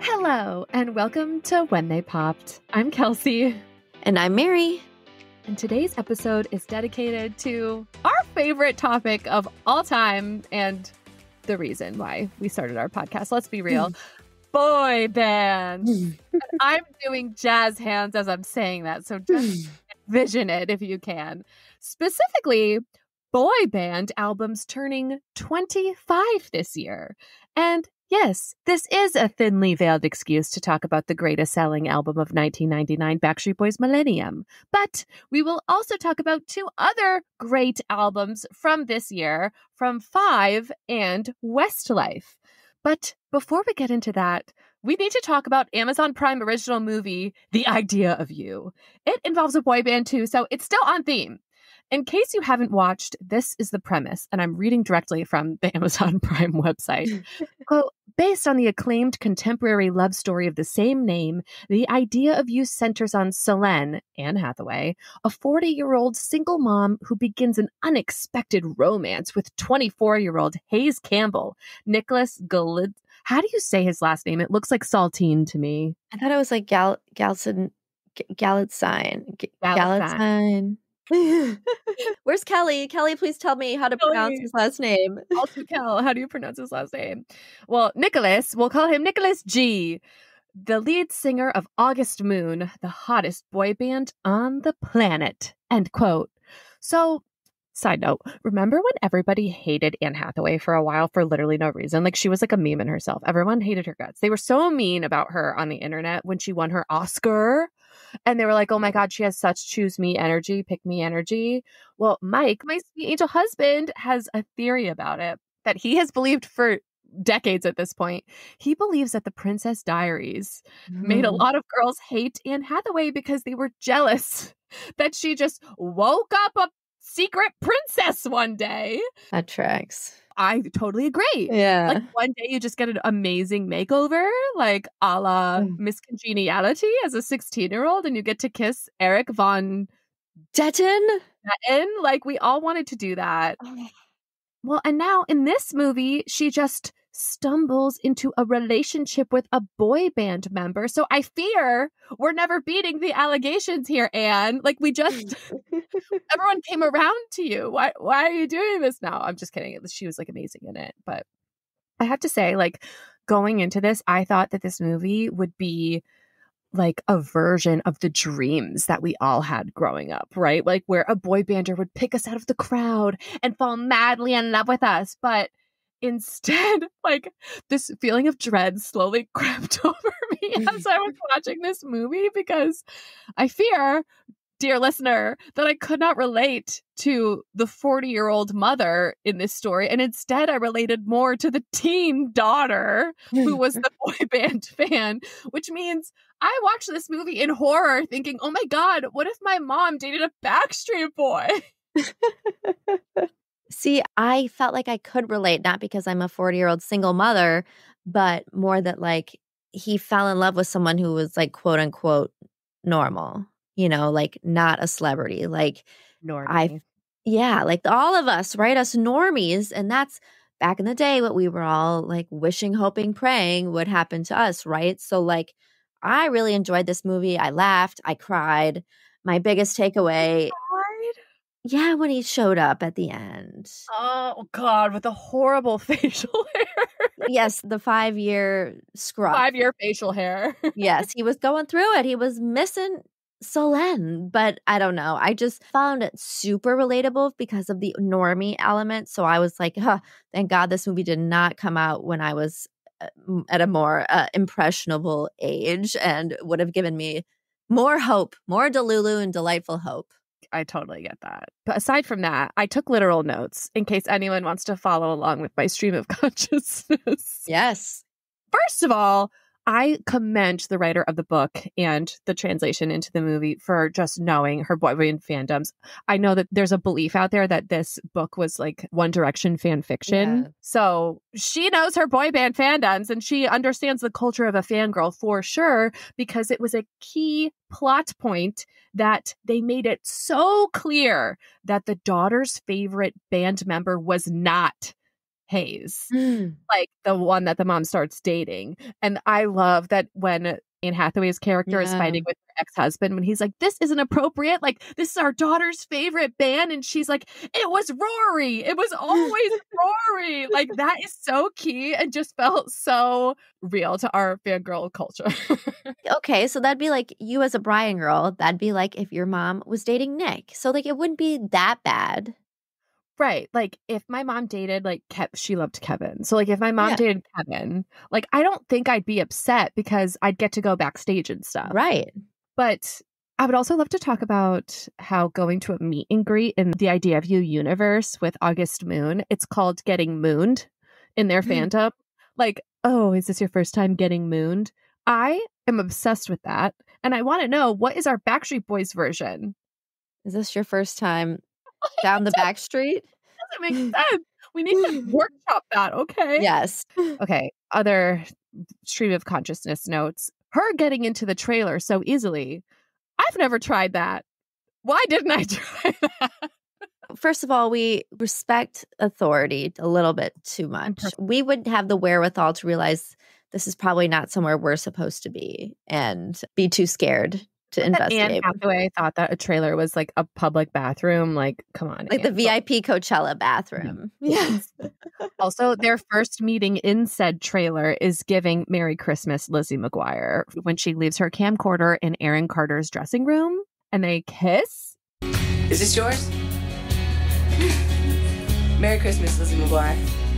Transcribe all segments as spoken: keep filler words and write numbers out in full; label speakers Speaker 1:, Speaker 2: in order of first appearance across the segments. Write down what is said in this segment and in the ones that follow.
Speaker 1: Hello, and welcome to When They Popped. I'm Kelsey.
Speaker 2: And I'm Mary.
Speaker 1: And today's episode is dedicated to our favorite topic of all time and the reason why we started our podcast. Let's be real. Boy bands. I'm doing jazz hands as I'm saying that, so just envision it if you can. Specifically, boy band albums turning twenty-five this year. And yes, this is a thinly veiled excuse to talk about the greatest selling album of nineteen ninety-nine, Backstreet Boys' Millennium. But we will also talk about two other great albums from this year, from Five and Westlife. But before we get into that, we need to talk about Amazon Prime original movie, The Idea of You. It involves a boy band too, so it's still on theme. In case you haven't watched, this is the premise, and I'm reading directly from the Amazon Prime website. Quote, based on the acclaimed contemporary love story of the same name, The Idea of You centers on Selene, Anne Hathaway, a forty-year-old single mom who begins an unexpected romance with twenty-four-year-old Hayes Campbell, Nicholas Galid. How do you say his last name? It looks like saltine to me.
Speaker 2: I thought it was like Gal Galson Galatzine. Galatzine. Where's Kelly? Kelly, please tell me how to
Speaker 1: Kelly.
Speaker 2: pronounce his last name.
Speaker 1: Also, Kel, how do you pronounce his last name? Well, Nicholas, we'll call him Nicholas G., the lead singer of August Moon, the hottest boy band on the planet. End quote. So, side note, remember when everybody hated Anne Hathaway for a while for literally no reason? Like, she was like a meme in herself. Everyone hated her guts. They were so mean about her on the internet when she won her Oscar. And they were like, oh my God, she has such choose me energy, pick me energy. Well, Mike, my sweet angel husband, has a theory about it that he has believed for decades at this point. He believes that the Princess Diaries mm. made a lot of girls hate Anne Hathaway because they were jealous that she just woke up a secret princess one day.
Speaker 2: That tracks.
Speaker 1: I totally agree.
Speaker 2: Yeah.
Speaker 1: Like one day you just get an amazing makeover, like a la mm. Miss Congeniality as a sixteen-year-old, and you get to kiss Eric Von
Speaker 2: Detten.
Speaker 1: Detten. Like we all wanted to do that. Oh. Well, and now in this movie, she just stumbles into a relationship with a boy band member. So I fear we're never beating the allegations here, Anne. Like we just, everyone came around to you. Why, why are you doing this now? I'm just kidding. She was like amazing in it. But I have to say, like going into this, I thought that this movie would be like a version of the dreams that we all had growing up, right? Like where a boy bander would pick us out of the crowd and fall madly in love with us. But instead, like this feeling of dread slowly crept over me as I was watching this movie because I fear, dear listener, that I could not relate to the forty-year-old mother in this story. And instead, I related more to the teen daughter who was the boy band fan, which means I watched this movie in horror thinking, oh my God, what if my mom dated a Backstreet Boy?
Speaker 2: See, I felt like I could relate, not because I'm a forty-year-old single mother, but more that like he fell in love with someone who was like quote unquote normal, you know, like not a celebrity. Like
Speaker 1: Normie.
Speaker 2: I, yeah, like all of us, right? Us normies. And that's back in the day what we were all like wishing, hoping, praying would happen to us, right? So like I really enjoyed this movie. I laughed. I cried. My biggest takeaway. Yeah, when he showed up at the end.
Speaker 1: Oh, God, with the horrible facial hair.
Speaker 2: Yes, the five-year scrub.
Speaker 1: Five-year facial hair.
Speaker 2: Yes, he was going through it. He was missing Selene, but I don't know. I just found it super relatable because of the normie element. So I was like, huh, thank God this movie did not come out when I was at a more uh, impressionable age and would have given me more hope, more Delulu and delightful hope.
Speaker 1: I totally get that. But aside from that, I took literal notes in case anyone wants to follow along with my stream of consciousness.
Speaker 2: Yes.
Speaker 1: First of all, I commend the writer of the book and the translation into the movie for just knowing her boy band fandoms. I know that there's a belief out there that this book was like One Direction fan fiction. Yeah. So she knows her boy band fandoms and she understands the culture of a fangirl for sure, because it was a key plot point that they made it so clear that the daughter's favorite band member was not Hayes,
Speaker 2: Mm.
Speaker 1: like the one that the mom starts dating. And I love that when Anne Hathaway's character is
Speaker 2: Yeah.
Speaker 1: fighting with her ex-husband, when he's like, this isn't appropriate. Like, this is our daughter's favorite band. And she's like, it was Rory. It was always Rory. Like, that is so key and just felt so real to our fangirl culture.
Speaker 2: Okay, so that'd be like you as a Brian girl. That'd be like if your mom was dating Nick. So like it wouldn't be that bad.
Speaker 1: Right. Like if my mom dated like Kev, she loved Kevin. So like if my mom
Speaker 2: Yeah.
Speaker 1: dated Kevin, like I don't think I'd be upset because I'd get to go backstage and stuff.
Speaker 2: Right.
Speaker 1: But I would also love to talk about how going to a meet and greet in the Idea of You universe with August Moon, it's called getting mooned in their fandom. Like, oh, is this your first time getting mooned? I am obsessed with that. And I want to know, what is our Backstreet Boys version?
Speaker 2: Is this your first time down the back street?
Speaker 1: Doesn't make sense. We need to workshop that, okay?
Speaker 2: Yes.
Speaker 1: Okay. Other stream of consciousness notes. Her getting into the trailer so easily. I've never tried that. Why didn't I try that?
Speaker 2: First of all, we respect authority a little bit too much. We would have the wherewithal to realize this is probably not somewhere we're supposed to be and be too scared to investigate.
Speaker 1: Anne Hathaway thought that a trailer was like a public bathroom. Like, come on.
Speaker 2: Like
Speaker 1: Anne.
Speaker 2: the V I P Coachella bathroom.
Speaker 1: Yes. Also, their first meeting in said trailer is giving Merry Christmas Lizzie McGuire when she leaves her camcorder in Aaron Carter's dressing room and they kiss.
Speaker 3: Is this yours? Merry Christmas, Lizzie McGuire.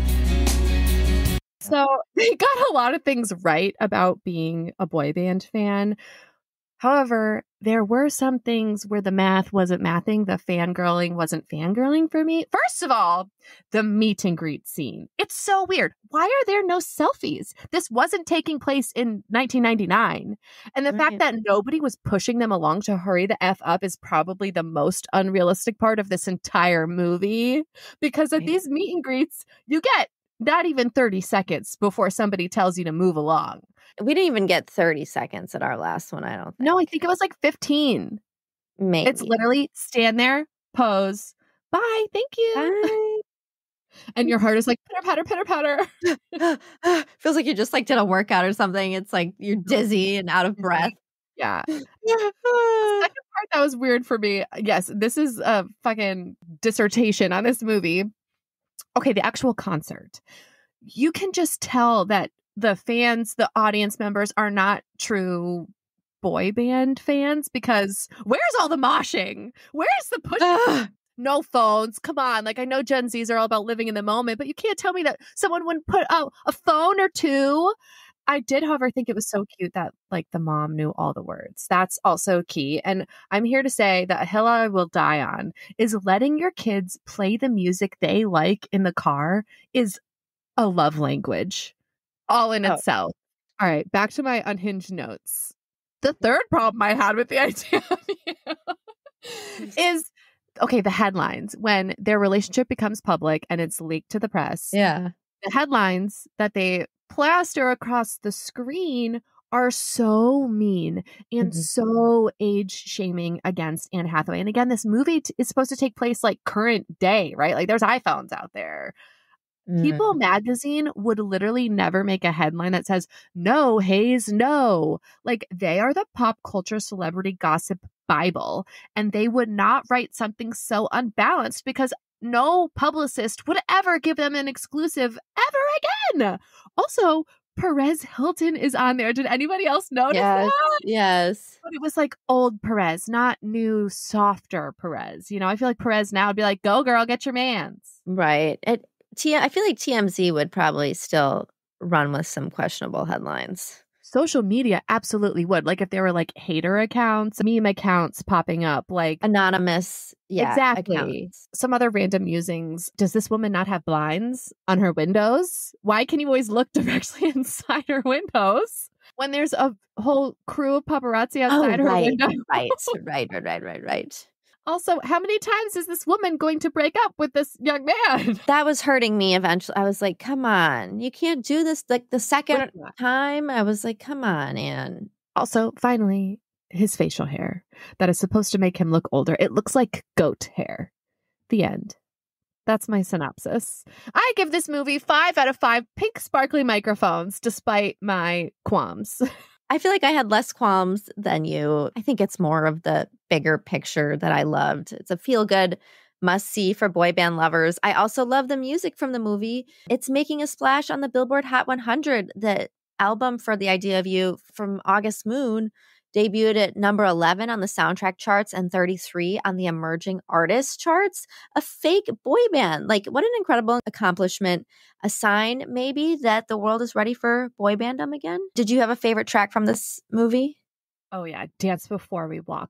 Speaker 1: So they got a lot of things right about being a boy band fan. However, there were some things where the math wasn't mathing, the fangirling wasn't fangirling for me. First of all, the meet and greet scene. It's so weird. Why are there no selfies? This wasn't taking place in nineteen ninety-nine. And the
Speaker 2: Right.
Speaker 1: fact that nobody was pushing them along to hurry the F up is probably the most unrealistic part of this entire movie. Because at
Speaker 2: Right.
Speaker 1: these meet and greets, you get not even thirty seconds before somebody tells you to move along.
Speaker 2: We didn't even get thirty seconds at our last one, I don't think.
Speaker 1: No, I think it was like fifteen.
Speaker 2: Maybe.
Speaker 1: It's literally stand there, pose, bye, thank you.
Speaker 2: Bye.
Speaker 1: And your heart is like pitter, patter, pitter, patter.
Speaker 2: Feels like you just like did a workout or something. It's like you're dizzy and out of breath.
Speaker 1: Yeah. The second part that was weird for me. Yes, this is a fucking dissertation on this movie. Okay, the actual concert. You can just tell that the fans, the audience members are not true boy band fans because where's all the moshing? Where's the pushing? No phones. Come on. Like, I know Gen Zs are all about living in the moment, but you can't tell me that someone wouldn't put out a phone or two. I did, however, think it was so cute that like the mom knew all the words. That's also key. And I'm here to say that a hill I will die on is letting your kids play the music they like in the car is a love language all in
Speaker 2: Oh.
Speaker 1: itself. All right, back to my unhinged notes. The third problem I had with the idea of you is, okay, the headlines. When their relationship becomes public and it's leaked to the press,
Speaker 2: Yeah.
Speaker 1: the headlines that they plaster across the screen are so mean and
Speaker 2: Mhm.
Speaker 1: so age shaming against Anne Hathaway. And again, this movie t- is supposed to take place like current day, right? Like there's iPhones out there. People magazine would literally never make a headline that says, no, Hayes, no. Like they are the pop culture celebrity gossip Bible. And they would not write something so unbalanced because no publicist would ever give them an exclusive ever again. Also, Perez Hilton is on there. Did anybody else notice
Speaker 2: Yes.
Speaker 1: that?
Speaker 2: Yes.
Speaker 1: But it was like old Perez, not new, softer Perez. You know, I feel like Perez now would be like, go girl, get your mans.
Speaker 2: Right. It, T- I feel like T M Z would probably still run with some questionable headlines.
Speaker 1: Social media absolutely would. Like if there were like hater accounts, meme accounts popping up, like
Speaker 2: Anonymous. Yeah.
Speaker 1: exactly.
Speaker 2: accounts.
Speaker 1: Some other random musings. Does this woman not have blinds on her windows? Why can you always look directly inside her windows when there's a whole crew of paparazzi outside her
Speaker 2: right,
Speaker 1: window?
Speaker 2: right, right, right, right, right, right.
Speaker 1: Also, how many times is this woman going to break up with this young man?
Speaker 2: That was hurting me eventually. I was like, come on, you can't do this. Like the second time, I was like, come on, Anne.
Speaker 1: Also, finally, his facial hair that is supposed to make him look older. It looks like goat hair. The end. That's my synopsis. I give this movie five out of five pink sparkly microphones, despite my qualms.
Speaker 2: I feel like I had less qualms than you. I think it's more of the bigger picture that I loved. It's a feel-good must-see for boy band lovers. I also love the music from the movie. It's making a splash on the Billboard Hot one hundred. The album For the Idea of You from August Moon debuted at number eleven on the soundtrack charts and thirty-three on the emerging artist charts. A fake boy band. Like, what an incredible accomplishment. A sign, maybe, that the world is ready for boy bandom again. Did you have a favorite track from this movie?
Speaker 1: Oh, yeah. Dance Before We Walk.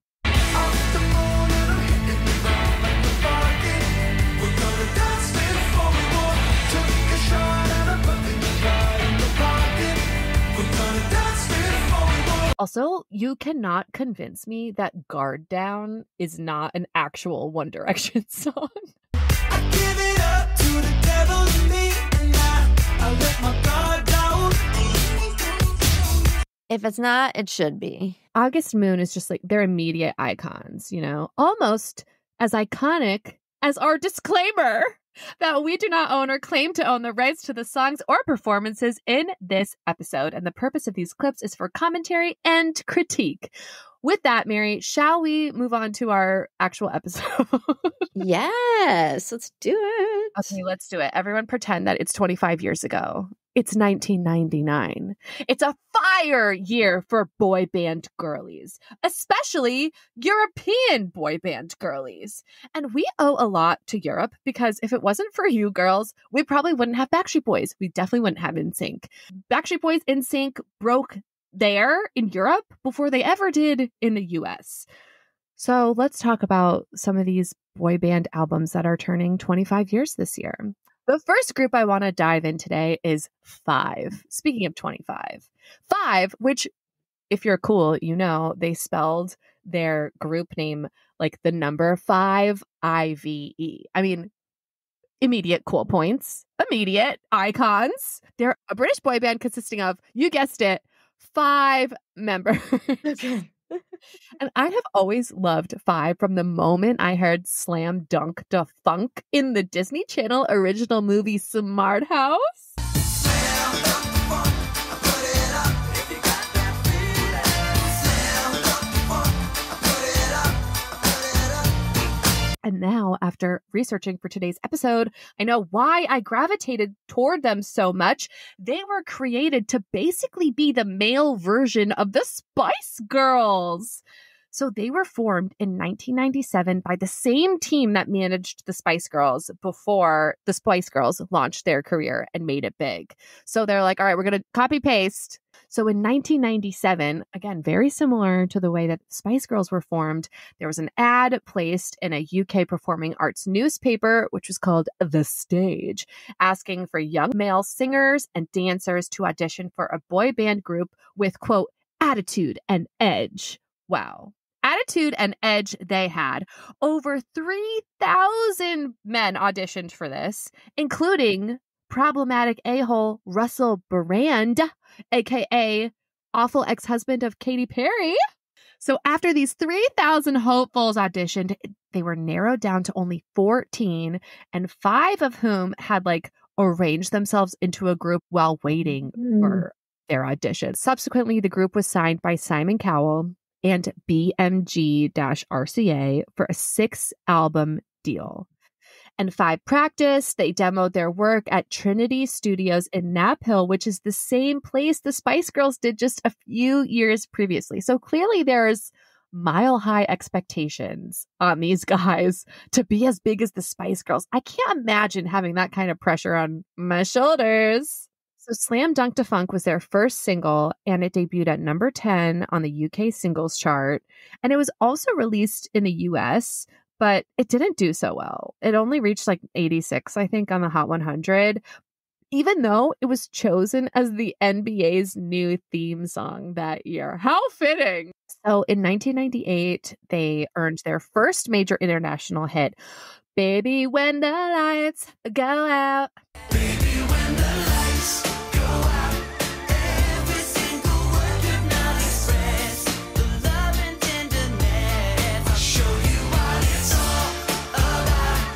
Speaker 1: Also, you cannot convince me that Guard Down is not an actual One Direction song. I give it up to the devil in me, and I, I let my guard down.
Speaker 2: If it's not, it should be.
Speaker 1: August Moon is just like, they're immediate icons, you know, almost as iconic as our disclaimer that we do not own or claim to own the rights to the songs or performances in this episode. And the purpose of these clips is for commentary and critique. With that, Mary, shall we move on to our actual episode?
Speaker 2: Yes, let's do it.
Speaker 1: Okay, let's do it. Everyone pretend that it's twenty-five years ago. It's nineteen ninety-nine. It's a fire year for boy band girlies, especially European boy band girlies. And we owe a lot to Europe because if it wasn't for you girls, we probably wouldn't have Backstreet Boys. We definitely wouldn't have N Sync. Backstreet Boys, N Sync broke there in Europe before they ever did in the U S. So let's talk about some of these boy band albums that are turning twenty-five years this year. The first group I want to dive in today is Five. Speaking of twenty-five. Five, which, if you're cool, you know, they spelled their group name like the number five, I V E. I mean, immediate cool points. Immediate icons. They're a British boy band consisting of, you guessed it, five members.
Speaker 2: Okay.
Speaker 1: And I have always loved Five from the moment I heard Slam Dunk Da Funk in the Disney Channel original movie Smart House. And now, after researching for today's episode, I know why I gravitated toward them so much. They were created to basically be the male version of the Spice Girls. So they were formed in nineteen ninety-seven by the same team that managed the Spice Girls before the Spice Girls launched their career and made it big. So they're like, all right, we're going to copy paste. So in nineteen ninety-seven, again, very similar to the way that Spice Girls were formed, there was an ad placed in a U K performing arts newspaper, which was called The Stage, asking for young male singers and dancers to audition for a boy band group with, quote, attitude and edge. Wow. Attitude and edge they had. Over three thousand men auditioned for this, including problematic a-hole Russell Brand, a k a awful ex-husband of Katy Perry. So after these three thousand hopefuls auditioned, they were narrowed down to only fourteen, and five of whom had like arranged themselves into a group while waiting mm. for their audition. Subsequently, the group was signed by Simon Cowell and B M G R C A for a six-album deal. And Five practiced. They demoed their work at Trinity Studios in Nap Hill, which is the same place the Spice Girls did just a few years previously. So clearly there's mile-high expectations on these guys to be as big as the Spice Girls. I can't imagine having that kind of pressure on my shoulders. So Slam Dunk Da Funk was their first single, and it debuted at number ten on the U K singles chart. And it was also released in the U S, but it didn't do so well. It only reached like eighty-six, I think, on the Hot one hundred, even though it was chosen as the N B A's new theme song that year. How fitting! So in nineteen ninety-eight, they earned their first major international hit, Baby When the Lights Go Out. Baby, when the lights go out, every single word could not express the love and tenderness. I'll show you what it's all about. Which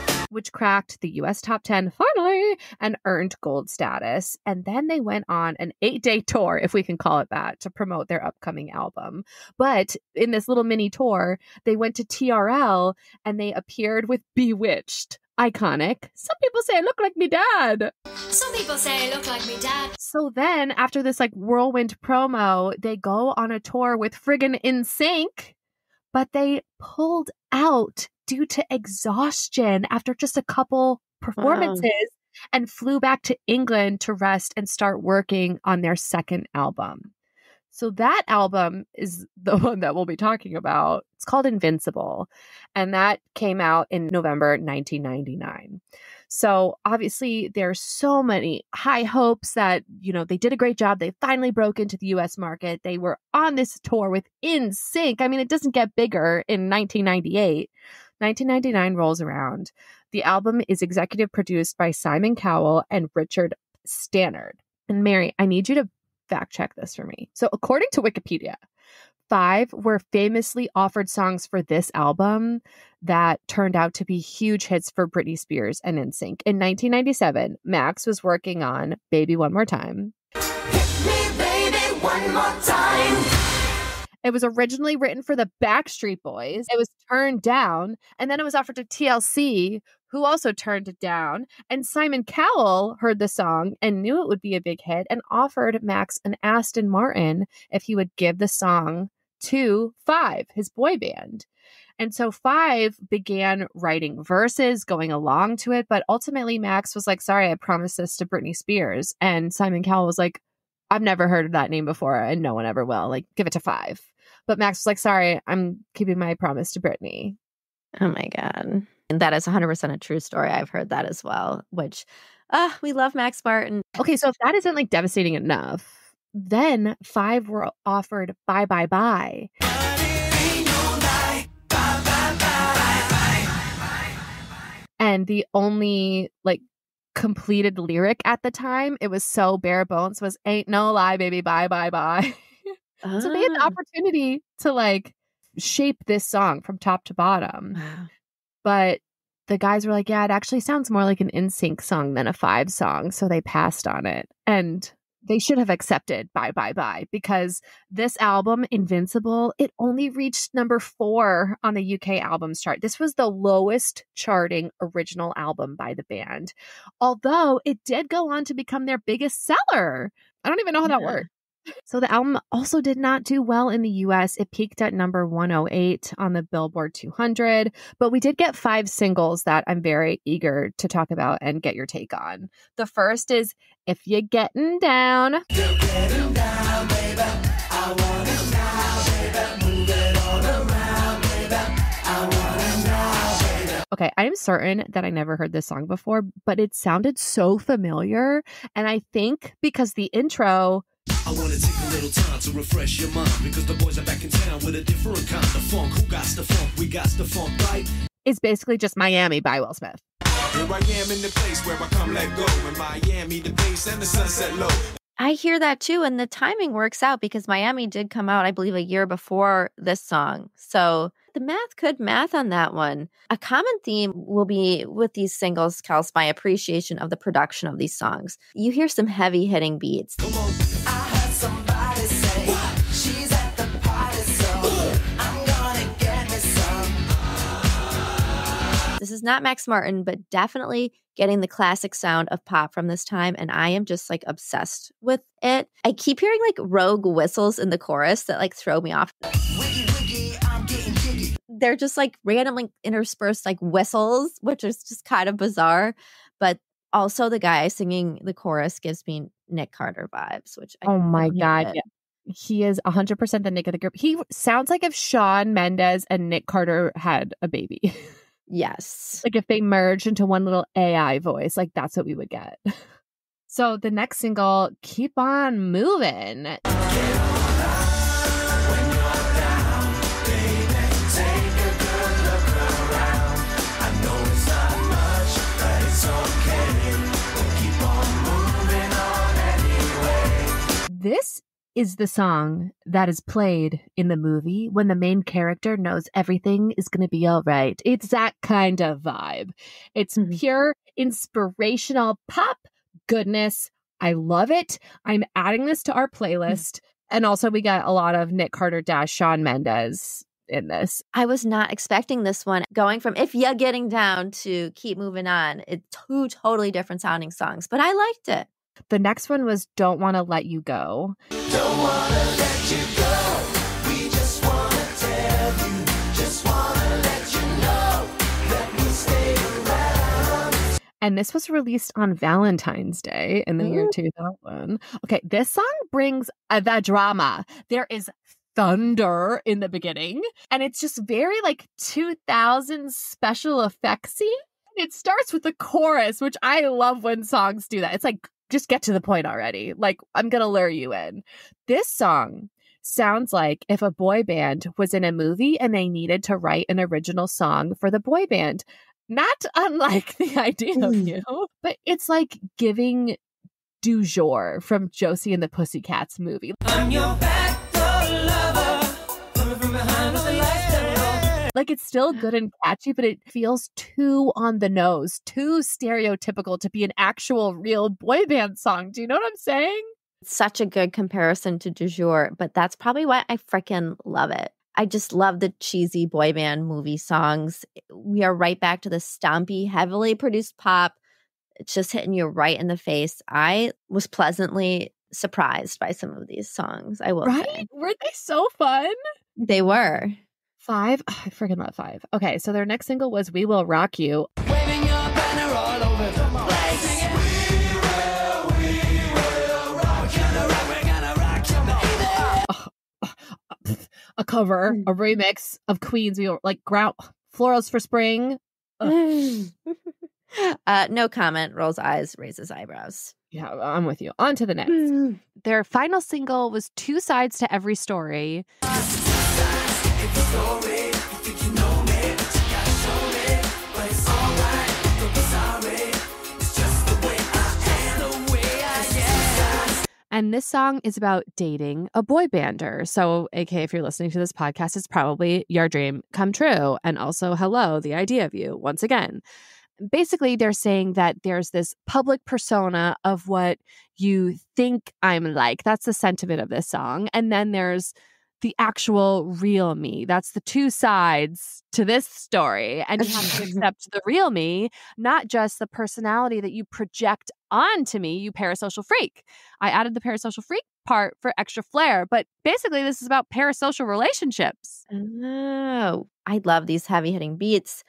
Speaker 1: which cracked the U S top ten finally and earned gold status. And then they went on an eight-day tour, if we can call it that, to promote their upcoming album. But in this little mini tour, they went to T R L and they appeared with Bewitched. Iconic. Some people say I look like me dad.
Speaker 4: Some people say I look like me dad.
Speaker 1: So then, after this like whirlwind promo, they go on a tour with friggin' NSYNC, but they pulled out due to exhaustion after just a couple performances wow. and flew back to England to rest and start working on their second album. So that album is the one that we'll be talking about. It's called Invincible, and that came out in November nineteen ninety-nine. So obviously there's so many high hopes that, you know, they did a great job. They finally broke into the U S market. They were on this tour with NSYNC. I mean, it doesn't get bigger in nineteen ninety-eight. nineteen ninety-nine rolls around. The album is executive produced by Simon Cowell and Richard Stannard. And Mary, I need you to fact check this for me. So according to Wikipedia, five were famously offered songs for this album that turned out to be huge hits for Britney Spears and NSYNC. In nineteen ninety-seven, Max was working on Baby One More Time.
Speaker 4: Hit me, baby, one more time.
Speaker 1: It was originally written for the Backstreet Boys. It was turned down, and then it was offered to T L C, who also turned it down. And Simon Cowell heard the song and knew it would be a big hit and offered Max an Aston Martin if he would give the song to Five, his boy band. And so Five began writing verses, going along to it, but ultimately Max was like, sorry, I promised this to Britney Spears. And Simon Cowell was like, I've never heard of that name before and no one ever will. Like, give it to Five. But Max was like, sorry, I'm keeping my promise to Britney.
Speaker 2: Oh my God. And that is one hundred percent a true story. I've heard that as well, which uh, we love Max Martin.
Speaker 1: Okay, so if that isn't like devastating enough, then Five were offered Bye Bye Bye. And the only like completed lyric at the time, it was so bare bones, was ain't no lie, baby, bye, bye, bye. Oh. So they had the opportunity to like shape this song from top to bottom.
Speaker 2: Wow.
Speaker 1: But the guys were like, yeah, it actually sounds more like an NSYNC song than a Five song. So they passed on it. And they should have accepted Bye Bye Bye, because this album, Invincible, it only reached number four on the U K albums chart. This was the lowest charting original album by the band, although it did go on to become their biggest seller. I don't even know how yeah. that worked. So the album also did not do well in the U S. It peaked at number one oh eight on the Billboard two hundred, but we did get five singles that I'm very eager to talk about and get your take on. The first is If You're Getting Down. You're getting down, baby. I want it now, baby. Move it all around, baby. I want it now, baby. Okay, I am certain that I never heard this song before, but it sounded so familiar. And I think because the intro...
Speaker 5: I want to take a little time to refresh your mind, because the boys are back in town with a different kind of funk. Who got the funk? We got the funk, right?
Speaker 1: Is basically just Miami by Will Smith.
Speaker 5: Here I am in the place where I come let go. In Miami, the bass and the sunset low.
Speaker 2: I hear that too, and the timing works out because Miami did come out, I believe, a year before this song. So the math could math on that one. A common theme will be with these singles, Kels, my appreciation of the production of these songs. You hear some heavy-hitting beats.
Speaker 5: Come on. I heard somebody say, what? She's at the party, so I'm gonna get me some.
Speaker 2: This is not Max Martin, but definitely getting the classic sound of pop from this time, and I am just like obsessed with it. I keep hearing like rogue whistles in the chorus that like throw me off.
Speaker 5: Wiggy, wiggy, I'm getting jiggy.
Speaker 2: They're just like randomly interspersed like whistles, which is just kind of bizarre. But also the guy singing the chorus gives me Nick Carter vibes, which I
Speaker 1: oh my God, yeah. He is one hundred percent the Nick of the group. He sounds like if Shawn Mendes and Nick Carter had a baby.
Speaker 2: Yes.
Speaker 1: Like if they merged into one little A I voice, like that's what we would get. So the next single, Keep On Moving. This is the song that is played in the movie when the main character knows everything is going to be all right. It's that kind of vibe. It's
Speaker 2: Mhm.
Speaker 1: pure inspirational pop goodness. I love it. I'm adding this to our playlist. And also we got a lot of Nick Carter dash Shawn Mendes in this.
Speaker 2: I was not expecting this one. Going from If You're Getting Down to Keep Moving On, it's two totally different sounding songs, but I liked it.
Speaker 1: The next one was Don't Want to Let You Go.
Speaker 4: Don't wanna let you go. We just wanna tell you. Just wanna let you know that we stay around.
Speaker 1: And this was released on Valentine's Day in the year
Speaker 2: Ooh.
Speaker 1: two thousand. Okay, this song brings uh, the drama. There is thunder in the beginning, and it's just very like two thousands special effectsy. It starts with the chorus, which I love when songs do that. It's like, just get to the point already. Like, I'm going to lure you in. This song sounds like if a boy band was in a movie and they needed to write an original song for the boy band. Not unlike The Idea of You, but it's like giving Du Jour from Josie and the Pussycats movie.
Speaker 4: I'm your backdoor lover. Coming from behind with the lights down low.
Speaker 1: Like, it's still good and catchy, but it feels too on the nose, too stereotypical to be an actual real boy band song. Do you know what I'm saying?
Speaker 2: Such a good comparison to Du Jour, but that's probably why I freaking love it. I just love the cheesy boy band movie songs. We are right back to the stompy, heavily produced pop. It's just hitting you right in the face. I was pleasantly surprised by some of these songs, I will
Speaker 1: Right?
Speaker 2: say.
Speaker 1: Weren't they so fun?
Speaker 2: They were.
Speaker 1: Five? Oh, I forget about five. Okay, so their next single was We Will Rock You.
Speaker 4: Waving your banner all over the place. Singing, we will, we will rock. We're gonna rock, we're gonna rock you, baby.
Speaker 1: A cover, a remix of Queen's We Will, like ground Florals for Spring. Ugh.
Speaker 2: uh, no comment. Rolls eyes, raises eyebrows.
Speaker 1: Yeah, I'm with you. On to the next. Their final single was Two Sides to Every Story. And this song is about dating a boy bander. So, A K, if you're listening to this podcast, it's probably your dream come true. And also, hello, The Idea of You, once again. Basically, they're saying that there's this public persona of what you think I'm like. That's the sentiment of this song. And then there's the actual real me. That's the two sides to this story. And you have to accept the real me, not just the personality that you project onto me, you parasocial freak. I added the parasocial freak part for extra flair, but basically this is about parasocial relationships.
Speaker 2: Oh, I love these heavy hitting beats.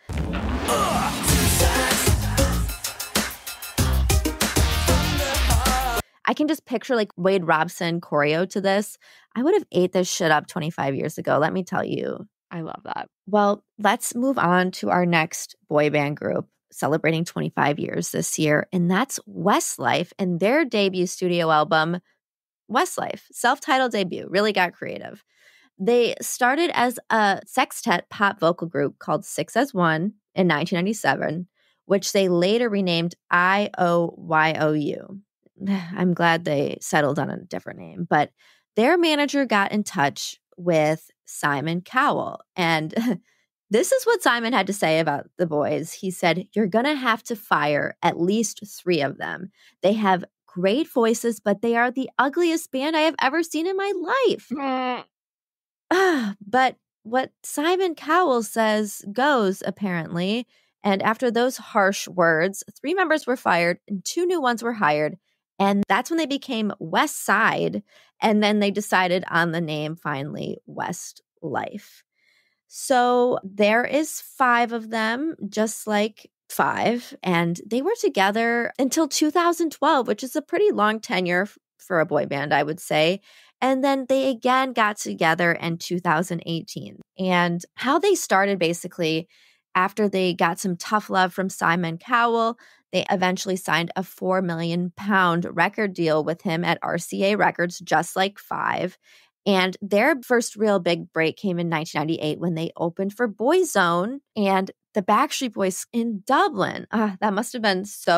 Speaker 2: I can just picture like Wade Robson choreo to this. I would have ate this shit up twenty-five years ago, let me tell you.
Speaker 1: I love that.
Speaker 2: Well, let's move on to our next boy band group celebrating twenty-five years this year, and that's Westlife and their debut studio album, Westlife, self-titled debut, really got creative. They started as a sextet pop vocal group called Six as One in nineteen ninety-seven, which they later renamed I O Y O U. I'm glad they settled on a different name, but their manager got in touch with Simon Cowell. And this is what Simon had to say about the boys. He said, "You're going to have to fire at least three of them. They have great voices, but they are the ugliest band I have ever seen in my life." Ah, but what Simon Cowell says goes, apparently. And after those harsh words, three members were fired and two new ones were hired. And that's when they became West Side. And then they decided on the name, finally, Westlife. So there is five of them, just like five. And they were together until two thousand twelve, which is a pretty long tenure f- for a boy band, I would say. And then they again got together in two thousand eighteen. And how they started, basically, after they got some tough love from Simon Cowell, they eventually signed a four million pound record deal with him at R C A Records, just like Five. And their first real big break came in nineteen ninety-eight when they opened for Boyzone and the Backstreet Boys in Dublin. Uh, that must have been so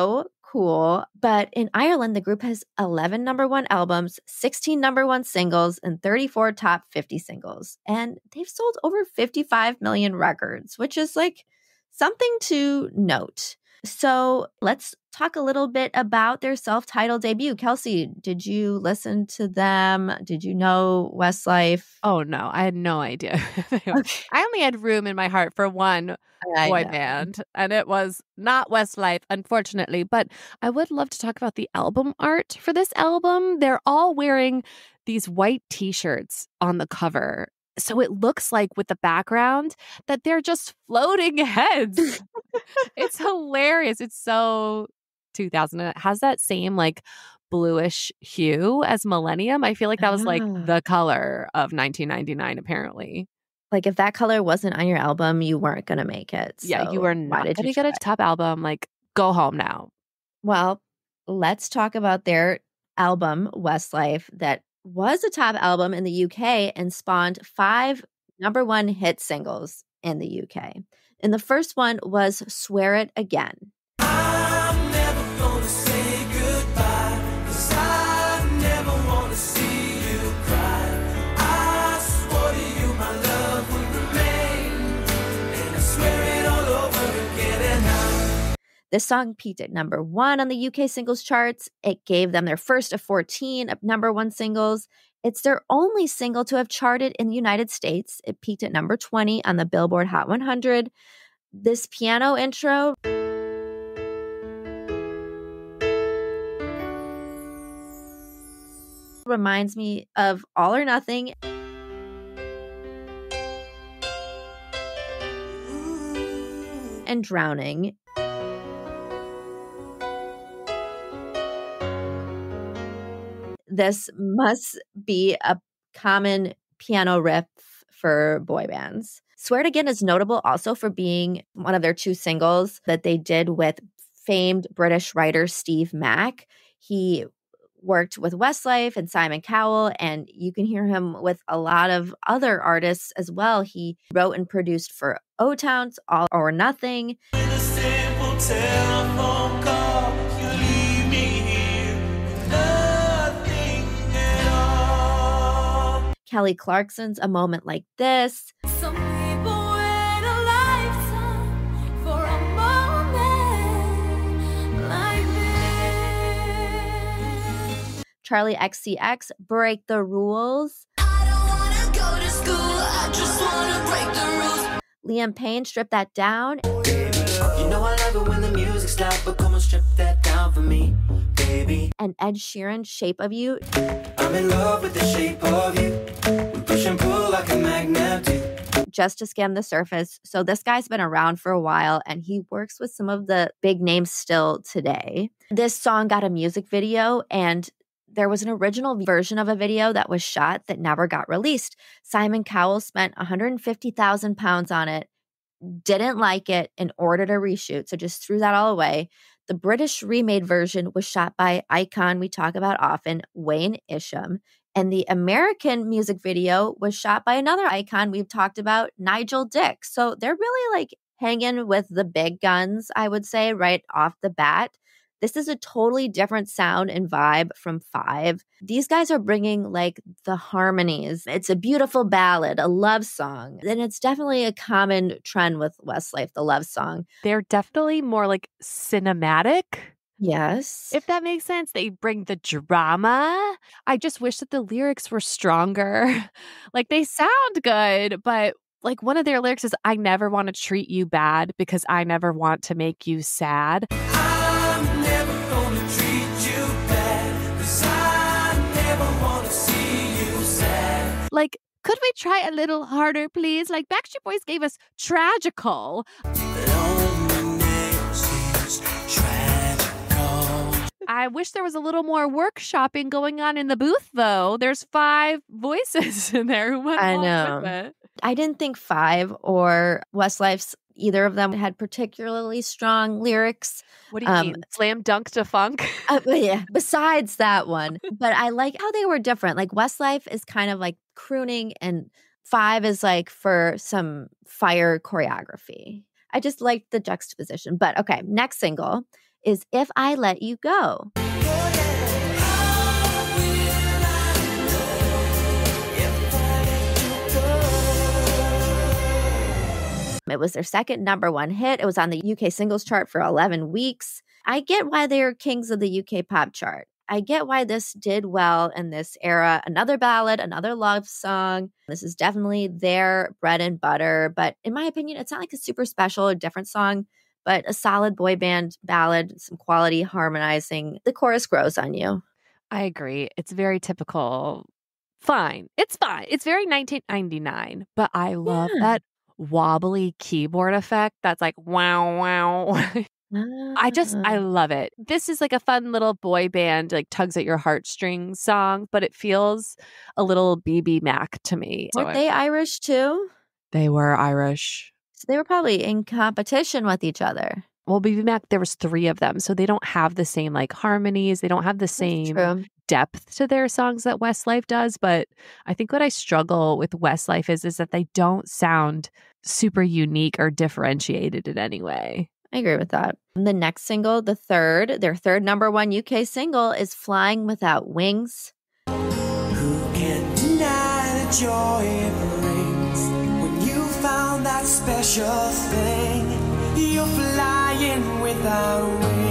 Speaker 2: cool. But in Ireland, the group has eleven number one albums, sixteen number one singles, and thirty-four top fifty singles. And they've sold over fifty-five million records, which is like something to note. So let's talk a little bit about their self-titled debut. Kelsey, did you listen to them? Did you know Westlife?
Speaker 1: Oh, no. I had no idea.
Speaker 2: Okay.
Speaker 1: I only had room in my heart for one
Speaker 2: I
Speaker 1: boy
Speaker 2: know.
Speaker 1: band, and it was not Westlife, unfortunately. But I would love to talk about the album art for this album. They're all wearing these white t-shirts on the cover. So it looks like with the background that they're just floating heads. It's hilarious. It's so two thousand. It has that same like bluish hue as Millennium. I feel like that was like
Speaker 2: Ah.
Speaker 1: the color of nineteen ninety-nine, apparently.
Speaker 2: Like if that color wasn't on your album, you weren't going to make it.
Speaker 1: Yeah, you
Speaker 2: So
Speaker 1: were
Speaker 2: why
Speaker 1: not
Speaker 2: did
Speaker 1: going to
Speaker 2: you
Speaker 1: get a
Speaker 2: try?
Speaker 1: top album. Like, go home now.
Speaker 2: Well, let's talk about their album, Westlife, that was a top album in the U K and spawned five number one hit singles in the U K. And the first one was Swear It Again.
Speaker 4: I'm never gonna say goodbye, 'cause I never wanna see you cry. I swore to you my love would remain, and I swear it all over again. And I
Speaker 2: This song peaked at number one on the U K singles charts. It gave them their first of fourteen of number one singles. It's their only single to have charted in the United States. It peaked at number twenty on the Billboard Hot one hundred. This piano intro reminds me of All or Nothing. And Drowning. This must be a common piano riff for boy bands. Swear It Again is notable also for being one of their two singles that they did with famed British writer Steve Mack. He worked with Westlife and Simon Cowell, and you can hear him with a lot of other artists as well. He wrote and produced for O-Town's All or Nothing.
Speaker 4: with a simple telephone call, you leave me here with nothing at all.
Speaker 2: Kelly Clarkson's A Moment Like This.
Speaker 6: Some people wait a lifetime for a moment like this.
Speaker 2: Charlie X C X, Break the Rules.
Speaker 6: I don't wanna go to school, I just wanna break the rules.
Speaker 2: Liam Payne, Strip That Down.
Speaker 4: You know I love it when the music's loud, but come on, strip that down for me, baby.
Speaker 2: And Ed Sheeran, Shape of You.
Speaker 4: I'm in love with the shape of you. We push and pull like a magnet do.
Speaker 2: Just to Skim the Surface. So this guy's been around for a while and he works with some of the big names still today. This song got a music video and there was an original version of a video that was shot that never got released. Simon Cowell spent one hundred fifty thousand pounds on it, didn't like it, and ordered a reshoot. So just threw that all away. The British remade version was shot by icon we talk about often, Wayne Isham. And the American music video was shot by another icon we've talked about, Nigel Dick. So they're really like hanging with the big guns, I would say, right off the bat. This is a totally different sound and vibe from Five. These guys are bringing like the harmonies. It's a beautiful ballad, a love song. And it's definitely a common trend with Westlife, the love song.
Speaker 1: They're definitely more like cinematic,
Speaker 2: Yes.
Speaker 1: if that makes sense. They bring the drama. I just wish that the lyrics were stronger. Like they sound good, but like one of their lyrics is, I never want to treat you bad because I never want to make you sad.
Speaker 4: I'm never gonna treat you bad, 'cause I never wanna see you sad.
Speaker 1: Like, could we try a little harder, please? Like Backstreet Boys gave us Tragical.
Speaker 4: Loneliness is tragical.
Speaker 1: I wish there was a little more workshopping going on in the booth, though. There's five voices in there who went
Speaker 2: I
Speaker 1: along
Speaker 2: know.
Speaker 1: with it.
Speaker 2: I didn't think Five or Westlife's, either of them had particularly strong lyrics.
Speaker 1: What do you
Speaker 2: Um,
Speaker 1: mean? Slam dunk to funk?
Speaker 2: Uh, but yeah, besides that one. But I like how they were different. Like Westlife is kind of like crooning and Five is like for some fire choreography. I just liked the juxtaposition. But okay, next single is If I Let You Go. It was their second number one hit. It was on the U K singles chart for eleven weeks. I get why they're kings of the U K pop chart. I get why this did well in this era. Another ballad, another love song. This is definitely their bread and butter. But in my opinion, it's not like a super special or different song, but a solid boy band ballad, some quality harmonizing. The chorus grows on you.
Speaker 1: I agree. It's very typical. Fine. It's fine. It's very nineteen ninety-nine, but I love
Speaker 2: Yeah.
Speaker 1: that wobbly keyboard effect that's like wow, wow. I just, I
Speaker 2: Ah.
Speaker 1: love it. This is like a fun little boy band, like tugs at your heartstrings song, but it feels a little B B Mac to me. So
Speaker 2: Weren't
Speaker 1: I-
Speaker 2: they Irish too?
Speaker 1: they were Irish.
Speaker 2: So they were probably in competition with each other.
Speaker 1: Well, B B Mac, there was three of them, so they don't have the same like harmonies. They don't have the
Speaker 2: That's
Speaker 1: same
Speaker 2: true.
Speaker 1: depth to their songs that Westlife does. But I think what I struggle with Westlife is is that they don't sound super unique or differentiated in any way.
Speaker 2: I agree with that. The next single, the third, their third number one U K single is Flying Without Wings.
Speaker 4: Who can deny the joy it brings when you found that special thing? You're flying without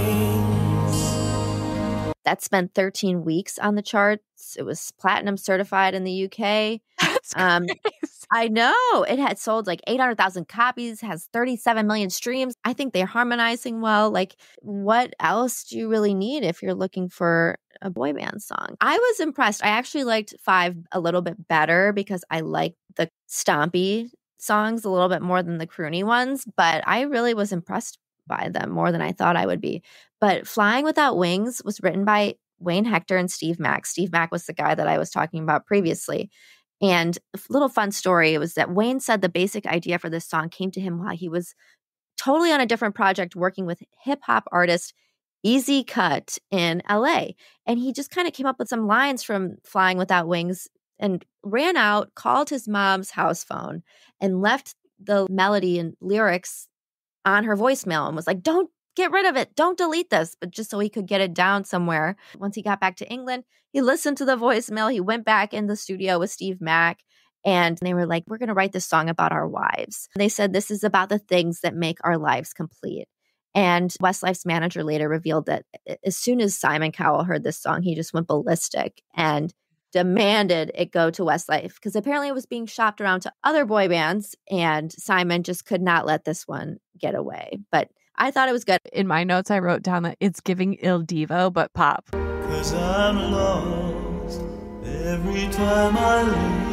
Speaker 4: wings.
Speaker 2: That spent thirteen weeks on the charts. It was platinum certified in the U K.
Speaker 1: That's
Speaker 2: Um,
Speaker 1: crazy.
Speaker 2: I know it had sold like eight hundred thousand copies, has thirty-seven million streams. I think they're harmonizing well. Like, what else do you really need if you're looking for a boy band song? I was impressed. I actually liked Five a little bit better because I like the stompy songs a little bit more than the croony ones, but I really was impressed by them more than I thought I would be. But Flying Without Wings was written by Wayne Hector and Steve Mack. Steve Mack was the guy that I was talking about previously. And a little fun story was that Wayne said the basic idea for this song came to him while he was totally on a different project working with hip hop artist Easy Cut in L A. And he just kind of came up with some lines from Flying Without Wings and ran out, called his mom's house phone, and left the melody and lyrics on her voicemail and was like, don't get rid of it. Don't delete this. But just so he could get it down somewhere. Once he got back to England, he listened to the voicemail. He went back in the studio with Steve Mack and they were like, we're going to write this song about our wives. They said this is about the things that make our lives complete. And Westlife's manager later revealed that as soon as Simon Cowell heard this song, he just went ballistic and demanded it go to Westlife because apparently it was being shopped around to other boy bands and Simon just could not let this one get away. But I thought it was good.
Speaker 1: In my notes, I wrote down that it's giving Il Divo, but pop.
Speaker 4: Cause I'm lost every time I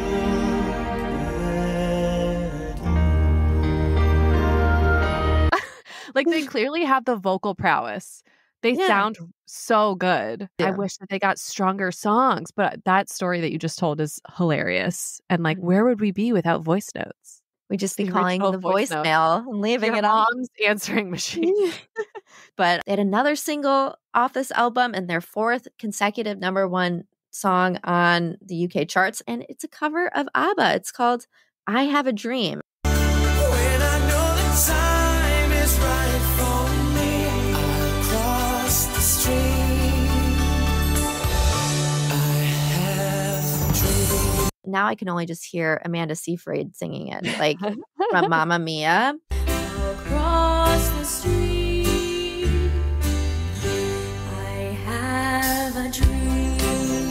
Speaker 4: look at you.
Speaker 1: Like they clearly have the vocal prowess. They
Speaker 2: Yeah.
Speaker 1: sound so good. I
Speaker 2: Yeah.
Speaker 1: wish that they got stronger songs, but that story that you just told is hilarious. And like, where would we be without voice notes?
Speaker 2: We just be
Speaker 1: The
Speaker 2: calling
Speaker 1: original
Speaker 2: the
Speaker 1: voice note.
Speaker 2: voicemail and leaving
Speaker 1: Your
Speaker 2: it on.
Speaker 1: mom's answering machine.
Speaker 2: But they had another single off this album and their fourth consecutive number one song on the U K charts. And it's a cover of ABBA. It's called I Have a Dream.
Speaker 4: When I know the time is right for me, I'll cross the stream. I have a dream.
Speaker 2: Now I can only just hear Amanda Seyfried singing it, like from Mamma Mia.
Speaker 6: Across the street, I have a dream.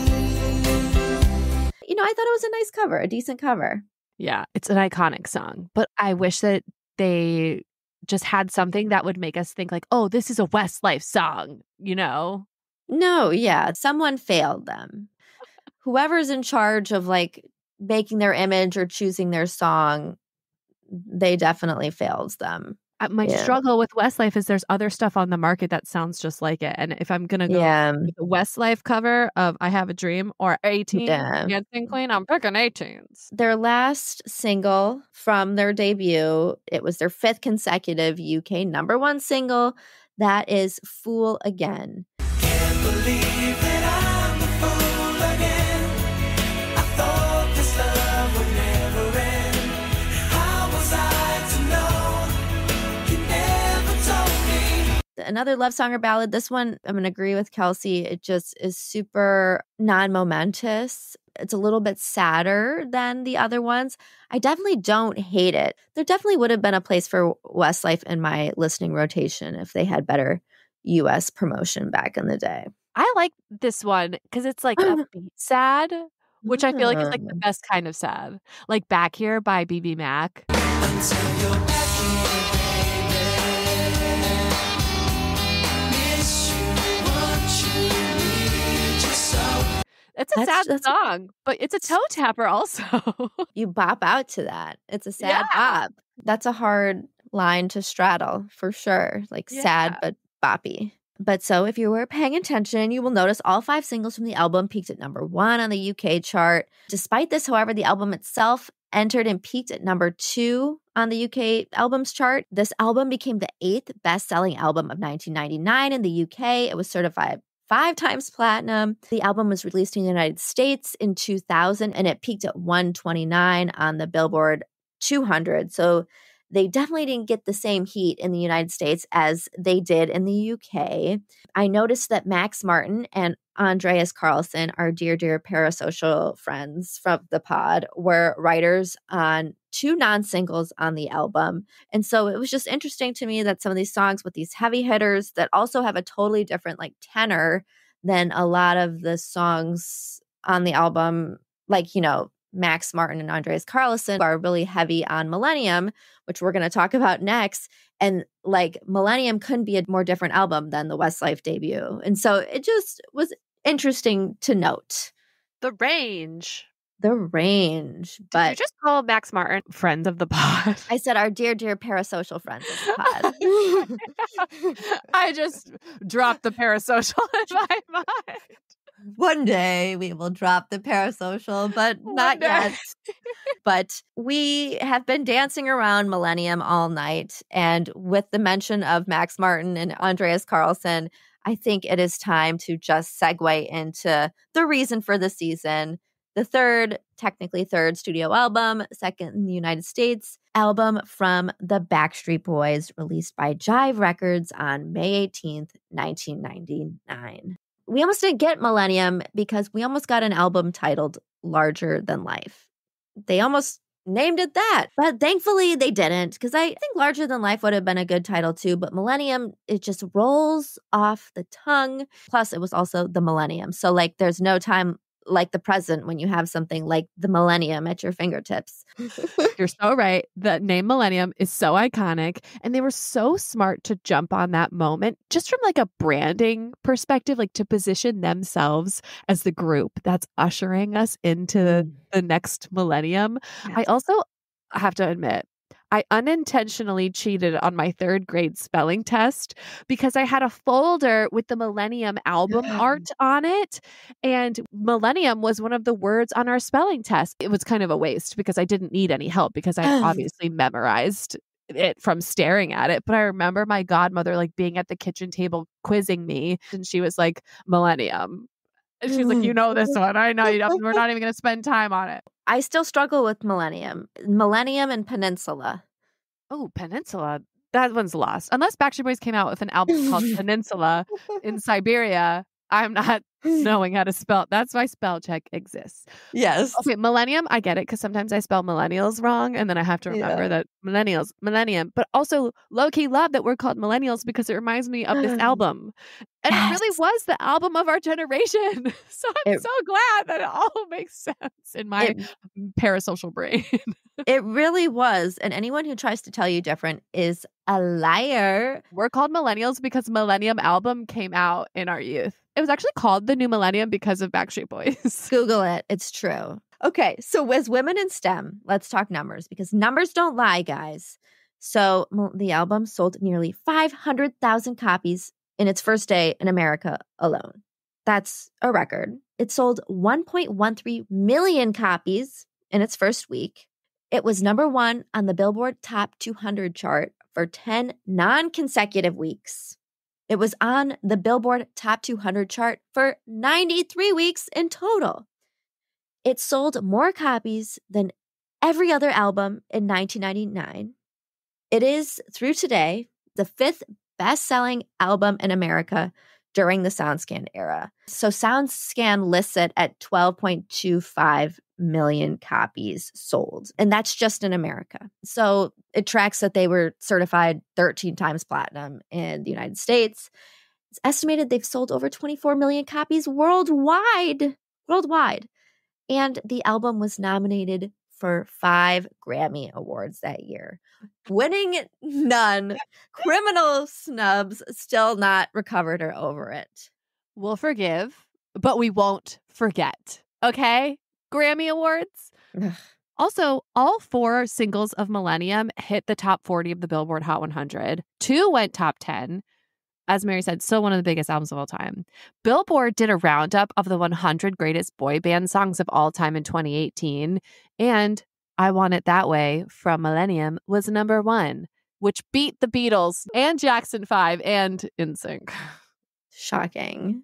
Speaker 2: You know, I thought it was a nice cover, a decent cover.
Speaker 1: Yeah, it's an iconic song, but I wish that they just had something that would make us think like, oh, this is a Westlife song, you know?
Speaker 2: No, yeah, someone failed them. Whoever's in charge of like making their image or choosing their song, they definitely failed them.
Speaker 1: Uh, My
Speaker 2: Yeah.
Speaker 1: struggle with Westlife is there's other stuff on the market that sounds just like it. And if I'm going to go
Speaker 2: Yeah.
Speaker 1: with the Westlife cover of I Have a Dream or eighteen
Speaker 2: Yeah.
Speaker 1: Dancing Queen, I'm picking eighteens.
Speaker 2: Their last single from their debut, it was their fifth consecutive U K number one single. That is Fool Again.
Speaker 4: Can't believe that I'm the fool again. I thought this love would never end. How was I to know? You never told me.
Speaker 2: another love song or ballad. This one, I'm going to agree with Kelsey. It just is super non-momentous. It's a little bit sadder than the other ones. I definitely don't hate it. There definitely would have been a place for Westlife in my listening rotation if they had better U S promotion back in the day.
Speaker 1: I like this one because it's like upbeat sad, which I feel like is like the best kind of sad. Like Back Here by B B Mac.
Speaker 4: Until you're back here, baby. Miss you, want you, need you so.
Speaker 1: It's a
Speaker 2: That's-
Speaker 1: sad
Speaker 2: that's-
Speaker 1: song, but it's a toe tapper also.
Speaker 2: You bop out to that. It's a sad
Speaker 1: Yeah.
Speaker 2: bop. That's a hard line to straddle for sure. Like sad
Speaker 1: Yeah.
Speaker 2: but boppy. But so if you were paying attention, you will notice all five singles from the album peaked at number one on the U K chart. Despite this, however, the album itself entered and peaked at number two on the U K albums chart. This album became the eighth best-selling album of nineteen ninety-nine in the U K. It was certified five times platinum. The album was released in the United States in two thousand, and it peaked at one twenty-nine on the Billboard two hundred. So they definitely didn't get the same heat in the United States as they did in the U K. I noticed that Max Martin and Andreas Carlson, our dear, dear parasocial friends from the pod, were writers on two non-singles on the album. And so it was just interesting to me that some of these songs with these heavy hitters that also have a totally different like tenor than a lot of the songs on the album, like, you know, Max Martin and Andreas Carlson are really heavy on Millennium, which we're going to talk about next. And like Millennium couldn't be a more different album than the Westlife debut. And so it just was interesting to note
Speaker 1: The range.
Speaker 2: the range.
Speaker 1: Did
Speaker 2: But
Speaker 1: you just call Max Martin friends of the pod?
Speaker 2: I said our dear, dear parasocial friends of the pod.
Speaker 1: I just dropped the parasocial in my mind.
Speaker 2: One day we will drop the parasocial, but
Speaker 1: One
Speaker 2: not
Speaker 1: day.
Speaker 2: yet. But we have been dancing around Millennium all night. And with the mention of Max Martin and Andreas Carlson, I think it is time to just segue into the reason for the season. The third, technically third studio album, second in the United States, album from the Backstreet Boys, released by Jive Records on May eighteenth, nineteen ninety-nine. We almost didn't get Millennium because we almost got an album titled Larger Than Life. They almost named it that, but thankfully they didn't, because I think Larger Than Life would have been a good title too, but Millennium, it just rolls off the tongue. Plus, it was also the Millennium. So like there's no time like the present when you have something like the Millennium at your fingertips.
Speaker 1: You're so right. The name Millennium is so iconic, and they were so smart to jump on that moment just from like a branding perspective, like to position themselves as the group that's ushering us into the next millennium. I also have to admit, I unintentionally cheated on my third grade spelling test because I had a folder with the Millennium album art on it. And Millennium was one of the words on our spelling test. It was kind of a waste because I didn't need any help because I obviously memorized it from staring at it. But I remember my godmother like being at the kitchen table quizzing me, and she was like, Millennium. And she's like, you know this one. I know you don't. We're not even going to spend time on it.
Speaker 2: I still struggle with Millennium. Millennium and Peninsula.
Speaker 1: Oh, Peninsula. That one's lost. Unless Backstreet Boys came out with an album called Peninsula in Siberia, I'm not knowing how to spell. That's why spell check exists.
Speaker 2: Yes.
Speaker 1: Okay, Millennium, I get it because sometimes I spell millennials wrong, and then I have to remember
Speaker 2: Yeah.
Speaker 1: that millennials, millennium, but also low key love that we're called millennials because it reminds me of this album. And it really
Speaker 2: Yes.
Speaker 1: was the album of our generation. So I'm
Speaker 2: It-
Speaker 1: so glad that it all makes sense in my
Speaker 2: It-
Speaker 1: parasocial brain.
Speaker 2: It really was. And anyone who tries to tell you different is a liar.
Speaker 1: We're called millennials because Millennium album came out in our youth. It was actually called the New Millennium because of Backstreet Boys.
Speaker 2: Google it. It's true. Okay. So, as women in STEM, let's talk numbers because numbers don't lie, guys. So, m- the album sold nearly five hundred thousand copies in its first day in America alone. That's a record. It sold one point one three million copies in its first week. It was number one on the Billboard Top two hundred chart for ten non-consecutive weeks. It was on the Billboard Top two hundred chart for ninety-three weeks in total. It sold more copies than every other album in nineteen ninety-nine. It is, through today, the fifth best-selling album in America during the SoundScan era. So SoundScan lists it at twelve point two five million copies sold. And that's just in America. So it tracks that they were certified thirteen times platinum in the United States. It's estimated they've sold over twenty-four million copies worldwide. Worldwide. And the album was nominated for five Grammy Awards that year. Winning none. Criminal snubs, still not recovered or over it.
Speaker 1: We'll forgive, but we won't forget. Okay? Grammy Awards.
Speaker 2: Ugh.
Speaker 1: Also, all four singles of Millennium hit the top forty of the Billboard Hot one hundred. Two went top ten. As Mary said, still one of the biggest albums of all time. Billboard did a roundup of the one hundred greatest boy band songs of all time in twenty eighteen. And I Want It That Way from Millennium was number one, which beat the Beatles and Jackson five and N Sync.
Speaker 2: Shocking.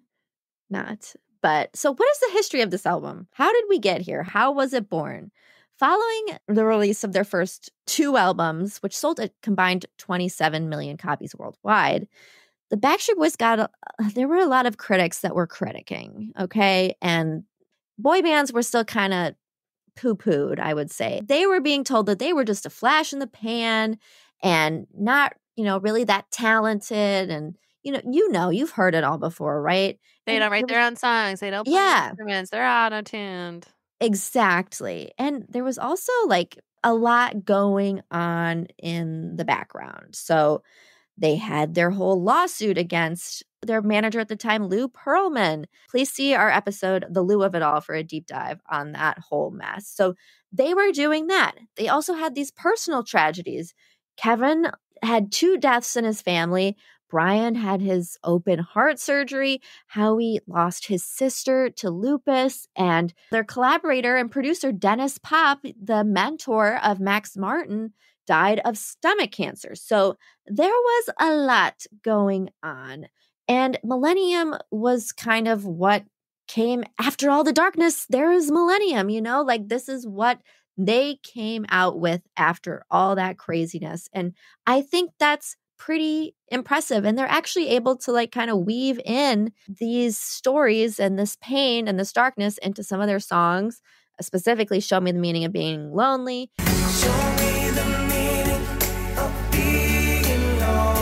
Speaker 2: Not. But so what is the history of this album? How did we get here? How was it born? Following the release of their first two albums, which sold a combined twenty-seven million copies worldwide, the Backstreet Boys got, a, there were a lot of critics that were critiquing, okay? And boy bands were still kind of poo-pooed, I would say. They were being told that they were just a flash in the pan and not, you know, really that talented. And, you know, you know, you've heard it all before, right?
Speaker 1: They
Speaker 2: And
Speaker 1: don't write
Speaker 2: it
Speaker 1: their
Speaker 2: was-
Speaker 1: own songs. They don't play
Speaker 2: Yeah.
Speaker 1: instruments. They're auto-tuned.
Speaker 2: Exactly. And there was also like a lot going on in the background. So they had their whole lawsuit against their manager at the time, Lou Pearlman. Please see our episode, The Lou of It All, for a deep dive on that whole mess. So they were doing that. They also had these personal tragedies. Kevin had two deaths in his family. Brian had his open heart surgery. Howie lost his sister to lupus. And their collaborator and producer, Dennis Pop, the mentor of Max Martin, died of stomach cancer. So there was a lot going on. And Millennium was kind of what came after all the darkness. There is Millennium, you know, like this is what they came out with after all that craziness. And I think that's pretty impressive. And they're actually able to like kind of weave in these stories and this pain and this darkness into some of their songs, specifically Show Me the Meaning of Being Lonely.
Speaker 4: Show me the meaning of being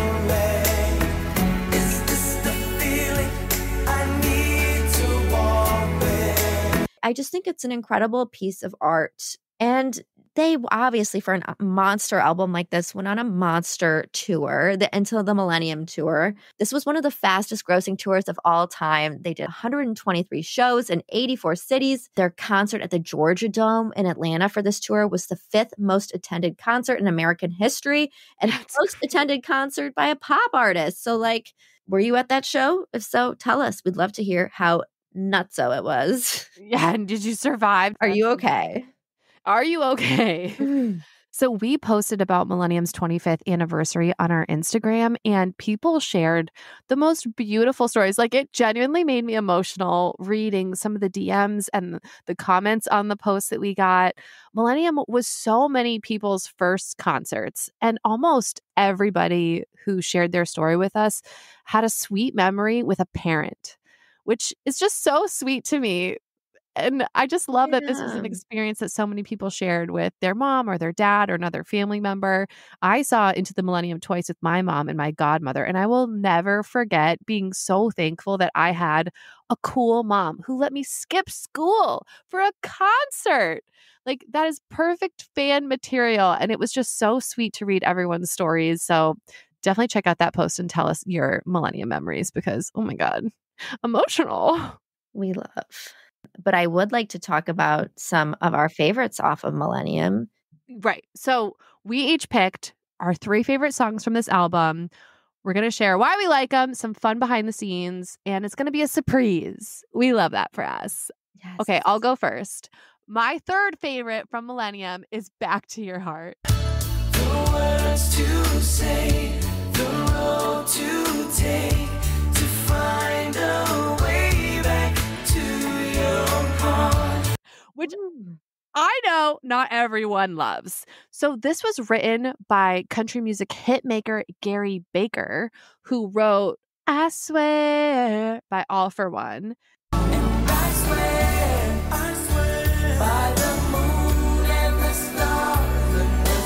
Speaker 4: lonely. Is this the feeling I need to walk with?
Speaker 2: I just think it's an incredible piece of art. And they obviously, for a monster album like this, went on a monster tour, the Into the Millennium tour. This was one of the fastest grossing tours of all time. They did one hundred twenty-three shows in eighty-four cities. Their concert at the Georgia Dome in Atlanta for this tour was the fifth most attended concert in American history and
Speaker 1: That's
Speaker 2: most attended concert by a pop artist. So, like, were you at that show? If so, tell us. We'd love to hear how nutso it was.
Speaker 1: Yeah, and did you survive?
Speaker 2: Are you okay?
Speaker 1: Are you okay? So we posted about Millennium's twenty-fifth anniversary on our Instagram, and people shared the most beautiful stories. Like, it genuinely made me emotional reading some of the D Ms and the comments on the posts that we got. Millennium was so many people's first concerts, and almost everybody who shared their story with us had a sweet memory with a parent, which is just so sweet to me. And I just love that this was an
Speaker 2: Yeah.
Speaker 1: experience that so many people shared with their mom or their dad or another family member. I saw Into the Millennium twice with my mom and my godmother, and I will never forget being so thankful that I had a cool mom who let me skip school for a concert. Like, that is perfect fan material. And it was just so sweet to read everyone's stories. So definitely check out that post and tell us your Millennium memories because, oh my God, emotional.
Speaker 2: We love. But I would like to talk about some of our favorites off of Millennium.
Speaker 1: Right. So we each picked our three favorite songs from this album. We're going to share why we like them, some fun behind the scenes, and it's going to be a surprise. We love that for us.
Speaker 2: Yes.
Speaker 1: Okay, I'll go first. My third favorite from Millennium is Back to Your Heart.
Speaker 4: The words to say, the road to take, to find a way back to your heart.
Speaker 1: Which I know not everyone loves. So this was written by country music hitmaker Gary Baker, who wrote I Swear by All for One.
Speaker 4: I swear, I swear, by the moon and the stars and the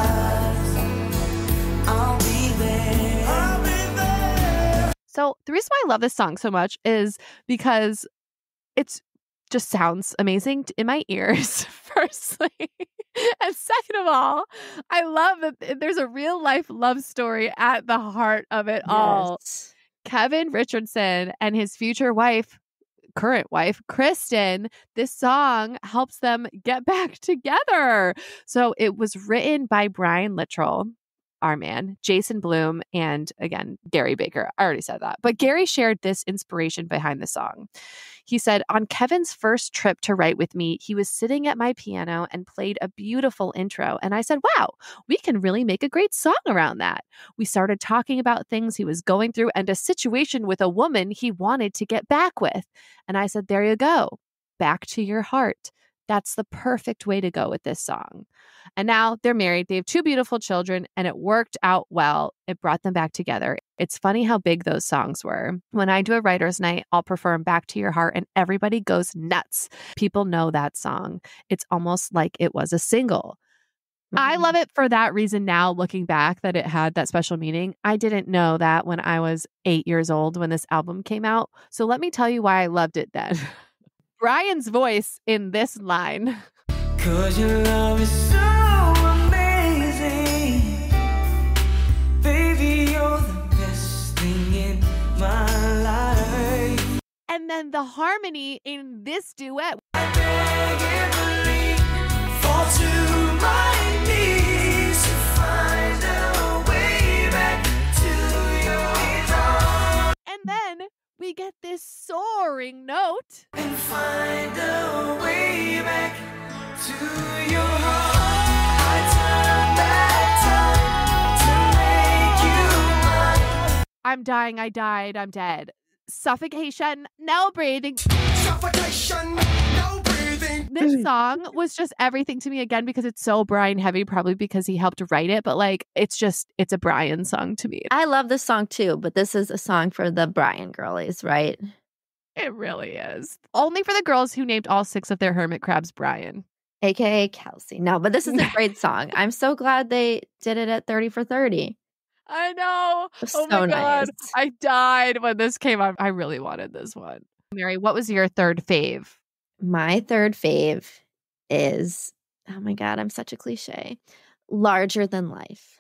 Speaker 4: stars, I'll be there. I'll be there.
Speaker 1: So the reason why I love this song so much is because it's just sounds amazing in my ears, firstly. And second of all, I love that there's a real life love story at the heart of it all.
Speaker 2: Yes.
Speaker 1: Kevin Richardson and his future wife, current wife, Kristen, this song helps them get back together. So it was written by Brian Littrell, our man, Jason Bloom, and again, Gary Baker. I already said that. But Gary shared this inspiration behind the song. He said, on Kevin's first trip to write with me, he was sitting at my piano and played a beautiful intro. And I said, wow, we can really make a great song around that. We started talking about things he was going through and a situation with a woman he wanted to get back with. And I said, there you go. Back to your heart. That's the perfect way to go with this song. And now they're married. They have two beautiful children, and it worked out well. It brought them back together. It's funny how big those songs were. When I do a writer's night, I'll perform Back to Your Heart, and everybody goes nuts. People know that song. It's almost like it was a single. I love it for that reason now, looking back, that it had that special meaning. I didn't know that when I was eight years old when this album came out. So let me tell you why I loved it then. Brian's voice in this line.
Speaker 4: Cause your love is so amazing. Baby, you're the best thing in my life.
Speaker 1: And then the harmony in this duet.
Speaker 4: I beg and believe, fall to my knees to find a way back to your heart.
Speaker 1: And then we get this soaring note.
Speaker 4: And find a way back to your heart. I turn back time to make you mine.
Speaker 1: I'm dying, I died, I'm dead. Suffocation, no breathing.
Speaker 4: Suffocation, no breathing.
Speaker 1: This song was just everything to me again because it's so Brian heavy, probably because he helped write it. But like, it's just, it's a Brian song to me.
Speaker 2: I love this song too, but this is a song for the Brian girlies, right?
Speaker 1: It really is. Only for the girls who named all six of their hermit crabs Brian.
Speaker 2: A K A Kelsey. No, but this is a great song. I'm so glad they did it at thirty for thirty.
Speaker 1: I know.
Speaker 2: It was
Speaker 1: Oh
Speaker 2: so
Speaker 1: my God.
Speaker 2: nice.
Speaker 1: I died when this came out. I really wanted this one. Mary, what was your third fave?
Speaker 2: My third fave is, oh my God, I'm such a cliche. Larger Than Life.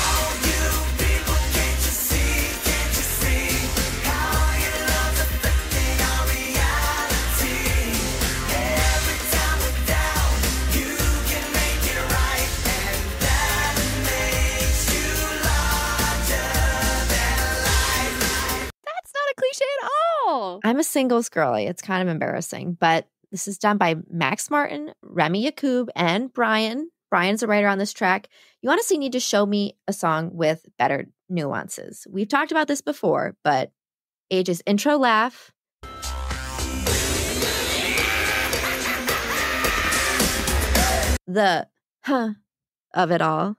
Speaker 1: Cliche at all.
Speaker 2: I'm a singles girly. It's kind of embarrassing, but this is done by Max Martin, Remy Yacoub, and Brian. Brian's a writer on this track. You honestly need to show me a song with better nuances. We've talked about this before, but Age's intro laugh. The huh of it all.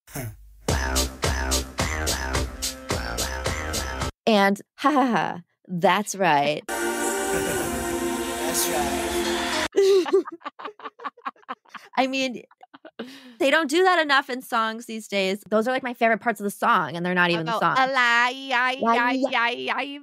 Speaker 2: And ha ha ha, that's right.
Speaker 4: That's right.
Speaker 2: I mean, they don't do that enough in songs these days. Those are like my favorite parts of the song, and they're not even the song.
Speaker 1: A lie, I, I, I, I.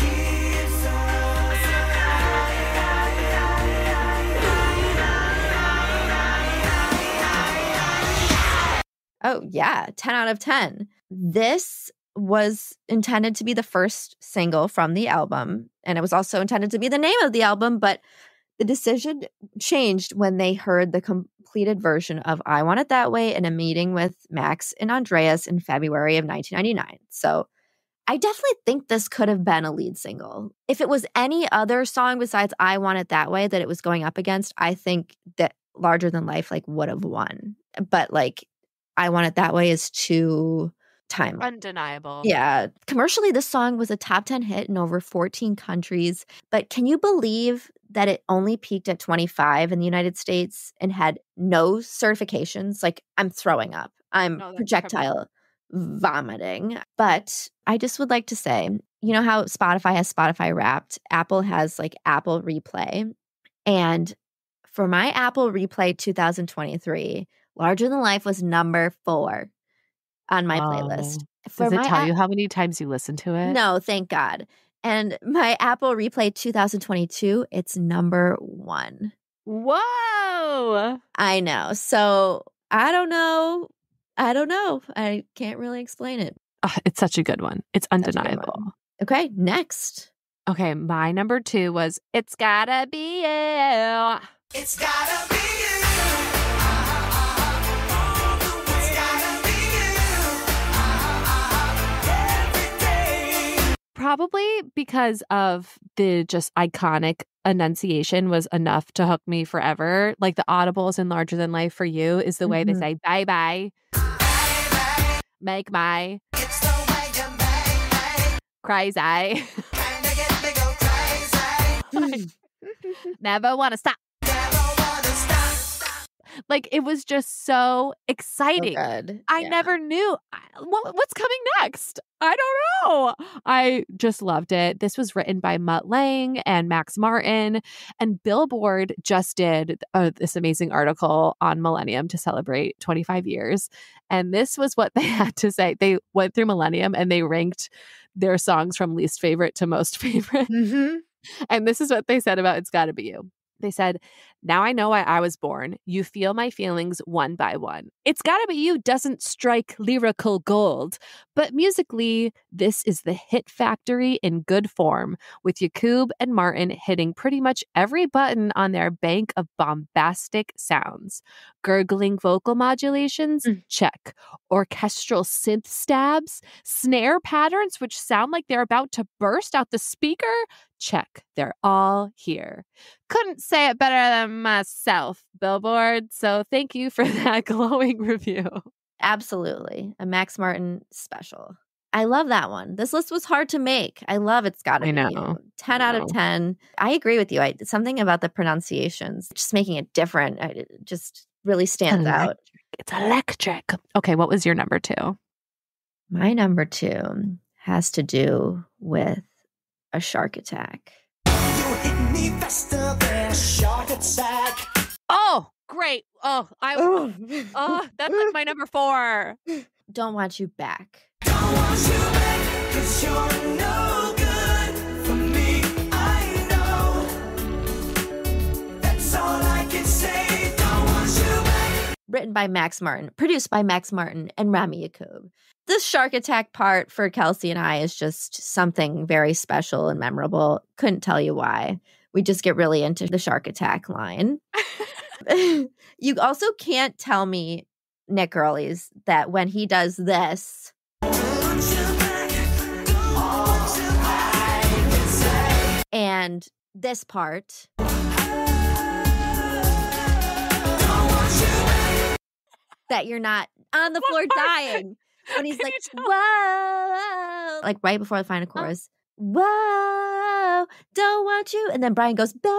Speaker 2: Oh, yeah, ten out of ten. This was intended to be the first single from the album, and it was also intended to be the name of the album, but the decision changed when they heard the completed version of I Want It That Way in a meeting with Max and Andreas in February of nineteen ninety-nine. So I definitely think this could have been a lead single. If it was any other song besides I Want It That Way that it was going up against, I think that Larger Than Life like would have won. But like I Want It That Way is too timely.
Speaker 1: Undeniable.
Speaker 2: Yeah. Commercially, this song was a top ten hit in over fourteen countries. But can you believe that it only peaked at twenty-five in the United States and had no certifications. Like, I'm throwing up. I'm
Speaker 1: No, that's
Speaker 2: projectile vomiting. But I just would like to say, you know how Spotify has Spotify Wrapped? Apple has like Apple Replay. And for my Apple Replay two thousand twenty-three, Larger Than Life was number four on my
Speaker 7: Oh.
Speaker 2: playlist. For
Speaker 7: Does it
Speaker 2: my
Speaker 7: tell
Speaker 2: a-
Speaker 7: you how many times you listen to it?
Speaker 2: No, thank God. And my Apple Replay two thousand twenty-two, it's number one.
Speaker 1: Whoa.
Speaker 2: I know. So I don't know. I don't know. I can't really explain it.
Speaker 7: Oh, it's such a good one. It's
Speaker 2: Such a good
Speaker 7: undeniable.
Speaker 2: one. Okay, next.
Speaker 7: Okay, my number two was It's Gotta Be You.
Speaker 4: It's gotta be you. It's gotta be you. Every day.
Speaker 7: Probably because of the just iconic enunciation was enough to hook me forever. Like the audibles in Larger Than Life for You is the way
Speaker 2: Mhm.
Speaker 7: they say bye bye, make my
Speaker 4: It's the way you make me.
Speaker 7: crazy,
Speaker 4: Kinda get me go crazy.
Speaker 7: never want to stop.
Speaker 4: Never wanna stop.
Speaker 7: Like it was just so exciting.
Speaker 2: So good.
Speaker 7: I
Speaker 2: Yeah.
Speaker 7: never knew I- what, what's coming next. I don't know. I just loved it. This was written by Mutt Lange and Max Martin, and Billboard just did uh, this amazing article on Millennium to celebrate twenty-five years. And this was what they had to say. They went through Millennium and they ranked their songs from least favorite to most favorite.
Speaker 2: Mhm.
Speaker 7: And this is what they said about It's Gotta Be You. They said, now I know why I was born. You feel my feelings one by one. It's Gotta Be You doesn't strike lyrical gold, but musically, this is the hit factory in good form, with Yakub and Martin hitting pretty much every button on their bank of bombastic sounds. Gurgling vocal modulations?
Speaker 2: Mm.
Speaker 7: Check. Orchestral synth stabs? Snare patterns which sound like they're about to burst out the speaker? Check. They're all here. Couldn't say it better than myself, Billboard. So thank you for that glowing review.
Speaker 2: Absolutely. A Max Martin special. I love that one. This list was hard to make. I love It's Gotta
Speaker 7: I
Speaker 2: Be
Speaker 7: know.
Speaker 2: You. ten
Speaker 7: I
Speaker 2: out
Speaker 7: know.
Speaker 2: of ten. I agree with you. I, something about the pronunciations, just making it different, I, it just really stands out.
Speaker 7: It's electric. Okay, what was your number two?
Speaker 2: My number two has to do with a shark attack.
Speaker 4: You hit me faster than a shark attack.
Speaker 7: Oh, great. Oh, I oh, that's like my number four.
Speaker 2: Don't Want You Back.
Speaker 4: Don't want you back, 'cause you're no good for me. I know. That's all I can say. Don't want you back.
Speaker 2: Written by Max Martin, produced by Max Martin and Rami Yacoub. This shark attack part for Kelsey and I is just something very special and memorable. Couldn't tell you why. We just get really into the shark attack line. You also can't tell me, Nick Gurley's, that when he does this,
Speaker 4: Don't want you back. Don't want you back. I can say.
Speaker 2: and this part,
Speaker 4: Don't want you back.
Speaker 2: that you're not on the
Speaker 7: What
Speaker 2: floor
Speaker 7: part?
Speaker 2: dying. When he's
Speaker 7: Can
Speaker 2: like,
Speaker 7: you tell?
Speaker 2: whoa, like right before the final chorus, whoa, don't want you. And then Brian goes, back.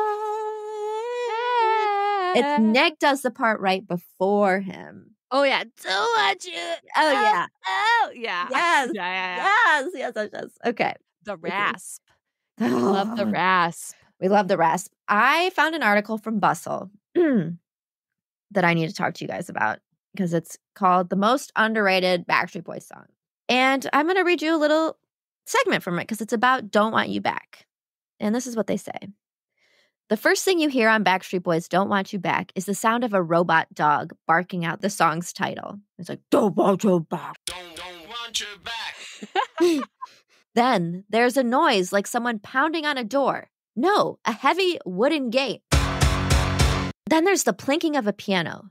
Speaker 2: It's Nick does the part right before him.
Speaker 7: Oh yeah. Don't want you.
Speaker 2: Oh, yeah.
Speaker 7: Oh yeah.
Speaker 2: Yes.
Speaker 7: Yeah, yeah, yeah.
Speaker 2: Yes, yes, yes, yes. Okay.
Speaker 7: The rasp. Love the rasp.
Speaker 2: We love the rasp. I found an article from Bustle that I need to talk to you guys about because it's called The Most Underrated Backstreet Boys Song. And I'm going to read you a little segment from it because it's about Don't Want You Back. And this is what they say. The first thing you hear on Backstreet Boys' Don't Want You Back is the sound of a robot dog barking out the song's title. It's like, don't want you back.
Speaker 5: Don't, don't want you back.
Speaker 2: Then there's a noise like someone pounding on a door. No, a heavy wooden gate. Then there's the plinking of a piano.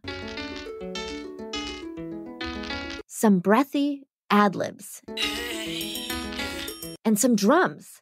Speaker 2: Some breathy ad-libs. And some drums.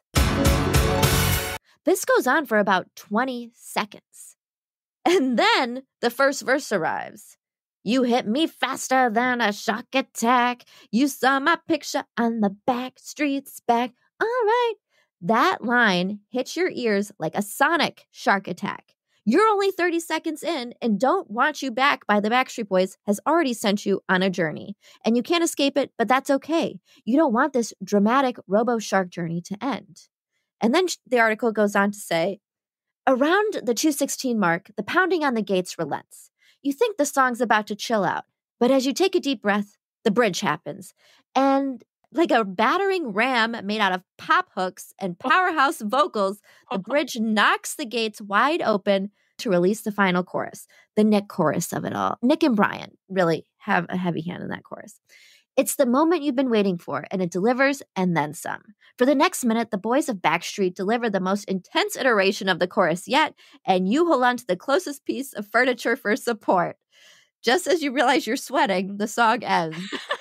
Speaker 2: This goes on for about twenty seconds. And then the first verse arrives. You hit me faster than a shark attack. You saw my picture on the back streets back. All right, That line hits your ears like a sonic shark attack. You're only thirty seconds in, and Don't Want You Back by the Backstreet Boys has already sent you on a journey. And you can't escape it, but that's okay. You don't want this dramatic robo-shark journey to end. And then the article goes on to say, around the two sixteen mark, the pounding on the gates relents. You think the song's about to chill out, but as you take a deep breath, the bridge happens. And like a battering ram made out of pop hooks and powerhouse vocals, the bridge knocks the gates wide open to release the final chorus, the Nick chorus of it all. Nick and Brian really have a heavy hand in that chorus. It's the moment you've been waiting for, and it delivers and then some. For the next minute, the boys of Backstreet deliver the most intense iteration of the chorus yet, and you hold on to the closest piece of furniture for support. Just as you realize you're sweating, the song ends.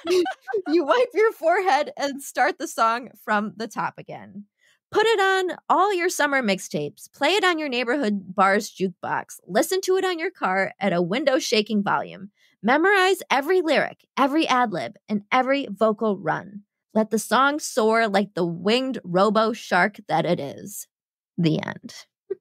Speaker 2: You wipe your forehead and start the song from the top again. Put it on all your summer mixtapes. Play it on your neighborhood bar's jukebox. Listen to it on your car at a window-shaking volume. Memorize every lyric, every ad-lib, and every vocal run. Let the song soar like the winged robo-shark that it is. The end.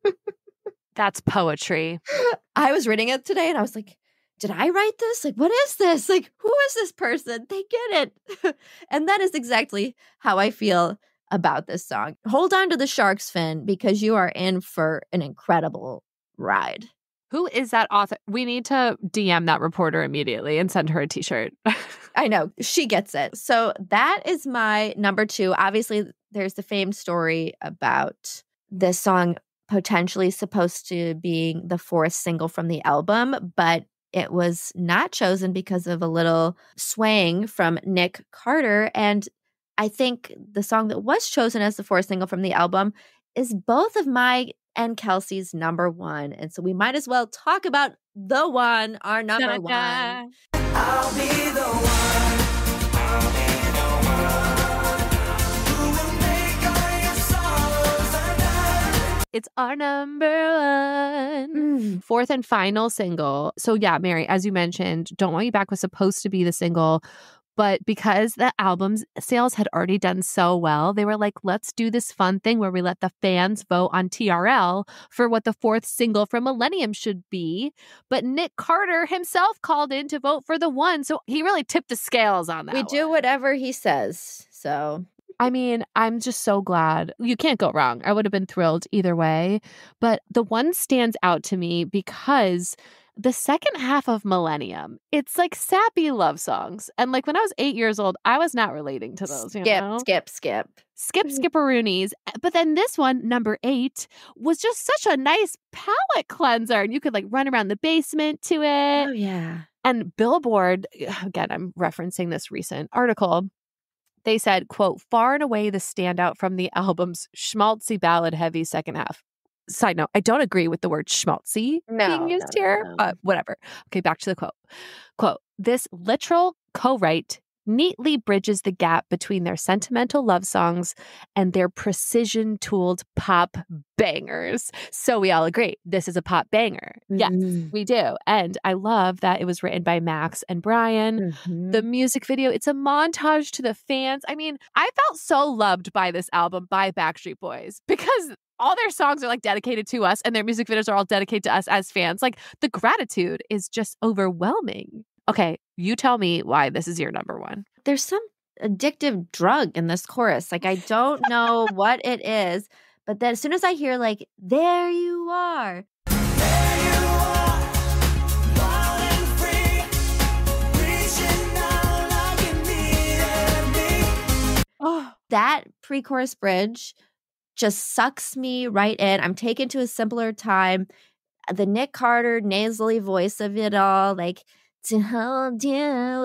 Speaker 7: That's poetry.
Speaker 2: I was reading it today and I was like, did I write this? Like, what is this? Like, who is this person? They get it. And that is exactly how I feel about this song. Hold on to the shark's fin because you are in for an incredible ride.
Speaker 7: Who is that author? We need to D M that reporter immediately and send her a t-shirt.
Speaker 2: I know. She gets it. So that is my number two. Obviously, there's the famed story about this song potentially supposed to be the fourth single from the album, but it was not chosen because of a little swaying from Nick Carter. And I think the song that was chosen as the fourth single from the album is both of my and Kelsey's number one. And so we might as well talk about the one, our number
Speaker 7: Da-da.
Speaker 2: one.
Speaker 4: I'll be the one. I'll be the one who will make all your sorrows undone.
Speaker 7: It's our number one.
Speaker 2: Mm.
Speaker 7: Fourth and final single. So yeah, Mary, as you mentioned, Don't Want You Back was supposed to be the single. But because the album's sales had already done so well, they were like, let's do this fun thing where we let the fans vote on T R L for what the fourth single from Millennium should be. But Nick Carter himself called in to vote for the one. So he really tipped the scales on that
Speaker 2: We
Speaker 7: one.
Speaker 2: do whatever he says. So
Speaker 7: I mean, I'm just so glad. You can't go wrong. I would have been thrilled either way. But the one stands out to me because the second half of Millennium, it's like sappy love songs. And like when I was eight years old, I was not relating to those.
Speaker 2: skip,
Speaker 7: you know?
Speaker 2: skip, skip.
Speaker 7: Skip, skipperoonies. But then this one, number eight, was just such a nice palate cleanser. And you could like run around the basement to it.
Speaker 2: Oh, yeah.
Speaker 7: And Billboard, again, I'm referencing this recent article. They said, quote, far and away the standout from the album's schmaltzy ballad heavy second half. Side note, I don't agree with the word schmaltzy
Speaker 2: No,
Speaker 7: being used
Speaker 2: no, no,
Speaker 7: here,
Speaker 2: no.
Speaker 7: but whatever. Okay, back to the quote. Quote, this literal co-write neatly bridges the gap between their sentimental love songs and their precision-tooled pop bangers. So we all agree, this is a pop banger. Yes,
Speaker 2: Mhm.
Speaker 7: we do. And I love that it was written by Max and Brian.
Speaker 2: Mhm.
Speaker 7: The music video, it's a montage to the fans. I mean, I felt so loved by this album by Backstreet Boys because all their songs are like dedicated to us and their music videos are all dedicated to us as fans. Like the gratitude is just overwhelming. Okay, you tell me why this is your number one.
Speaker 2: There's some addictive drug in this chorus. Like, I don't know what it is, but then as soon as I hear, like, there you are,
Speaker 4: There you are, wild and free, reaching out like you needed me.
Speaker 7: Oh,
Speaker 2: that pre chorus bridge just sucks me right in. I'm taken to a simpler time. The Nick Carter nasally voice of it all, like, to hold you.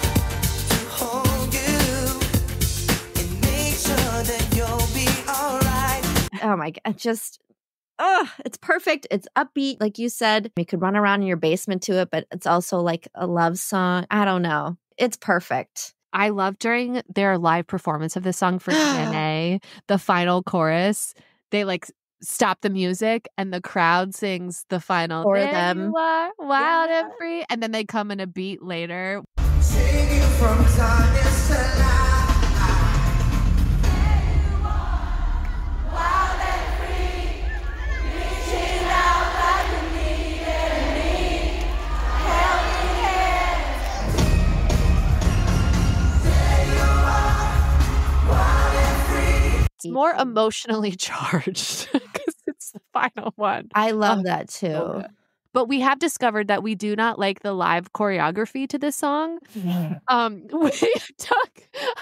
Speaker 4: Hold you and make sure that you'll be all right.
Speaker 2: Oh my God, just, oh, it's perfect. It's upbeat. Like you said, you could run around in your basement to it, but it's also like a love song. I don't know. It's perfect.
Speaker 7: I love during their live performance of this song for D N A, the final chorus, they like stop the music and the crowd sings the final
Speaker 2: For
Speaker 7: "There
Speaker 2: them.
Speaker 7: you are, wild
Speaker 2: Yeah.
Speaker 7: and free," and then they come in a beat later.
Speaker 4: Take you from darkness to light.
Speaker 7: more emotionally charged because it's the final one.
Speaker 2: I love
Speaker 7: Oh,
Speaker 2: that too.
Speaker 7: so good. But we have discovered that we do not like the live choreography to this song. Um, we took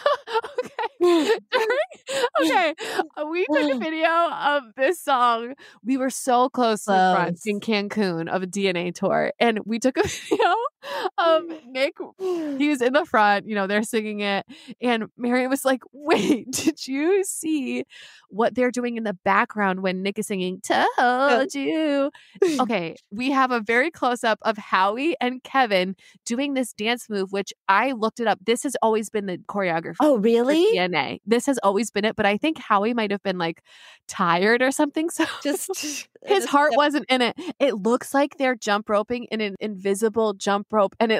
Speaker 7: okay, during, okay. We took a video of this song. We were so close to the front
Speaker 2: Close.
Speaker 7: in Cancun of a D N A tour, and we took a video of Nick. He was in the front. You know, they're singing it, and Mary was like, "Wait, did you see what they're doing in the background when Nick is singing Told You?" Okay, we have a very close up of Howie and Kevin doing this dance move, which I looked it up. This has always been the choreography.
Speaker 2: Oh,
Speaker 7: for
Speaker 2: really?
Speaker 7: D N A. This has always been it, but I think Howie might have been like tired or something. So
Speaker 2: Just
Speaker 7: his heart wasn't in it. It looks like they're jump roping in an invisible jump rope, and it.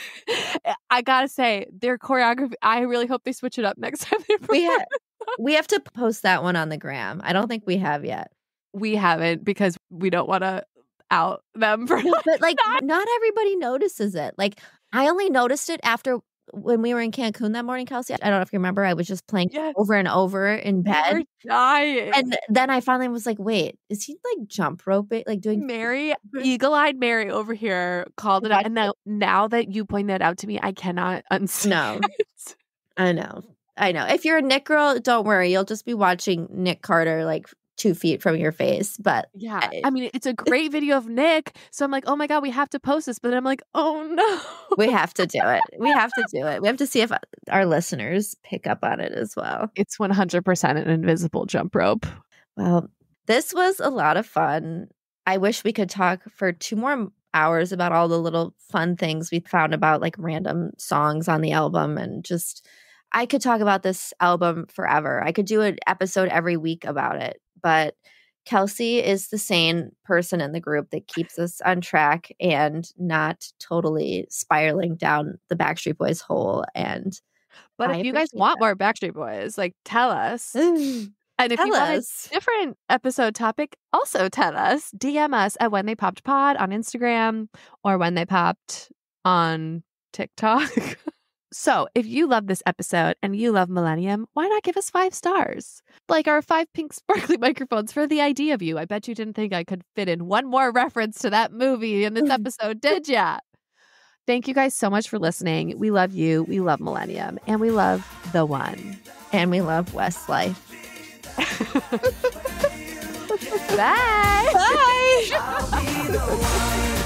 Speaker 7: I gotta say, their choreography. I really hope they switch it up next time they perform.
Speaker 2: we have we have to post that one on the gram. I don't think we have yet.
Speaker 7: We haven't because we don't want to out them for.
Speaker 2: No, but like not everybody notices it. Like I only noticed it after when we were in Cancun that morning, Kelsey. I don't know if you remember. I was just playing
Speaker 7: Yes.
Speaker 2: over and over in bed.
Speaker 7: We're dying.
Speaker 2: And then I finally was like, wait, is he like jump roping, like doing
Speaker 7: Mary, eagle-eyed Mary over here called it out. And now, now that you point that out to me, I cannot unsee
Speaker 2: No.
Speaker 7: it.
Speaker 2: I know. I know. If you're a Nick girl, don't worry. You'll just be watching Nick Carter like two feet from your face. But
Speaker 7: Yeah.
Speaker 2: I-
Speaker 7: I mean, it's a great video of Nick. So I'm like, oh my God, we have to post this. But then I'm like, oh no.
Speaker 2: we have to do it. We have to do it. We have to see if our listeners pick up on it as well.
Speaker 7: It's one hundred percent an invisible jump rope.
Speaker 2: Well, this was a lot of fun. I wish we could talk for two more hours about all the little fun things we found about like random songs on the album, and just I could talk about this album forever. I could do an episode every week about it. But Kelsey is the sane person in the group that keeps us on track and not totally spiraling down the Backstreet Boys hole. And
Speaker 7: But
Speaker 2: I
Speaker 7: if you guys
Speaker 2: appreciate
Speaker 7: want
Speaker 2: that.
Speaker 7: more Backstreet Boys, like tell us.
Speaker 2: Mm,
Speaker 7: And if
Speaker 2: Tell
Speaker 7: you want
Speaker 2: us.
Speaker 7: a different episode topic, also tell us. D M us at When They Popped Pod on Instagram or When They Popped on TikTok. So if you love this episode and you love Millennium, why not give us five stars? Like our five pink sparkly microphones for the idea of you. I bet you didn't think I could fit in one more reference to that movie in this episode, did ya? Thank you guys so much for listening. We love you. We love Millennium. And we love The One.
Speaker 2: and we love Westlife.
Speaker 7: Bye.
Speaker 2: Bye.
Speaker 4: I'll be the one.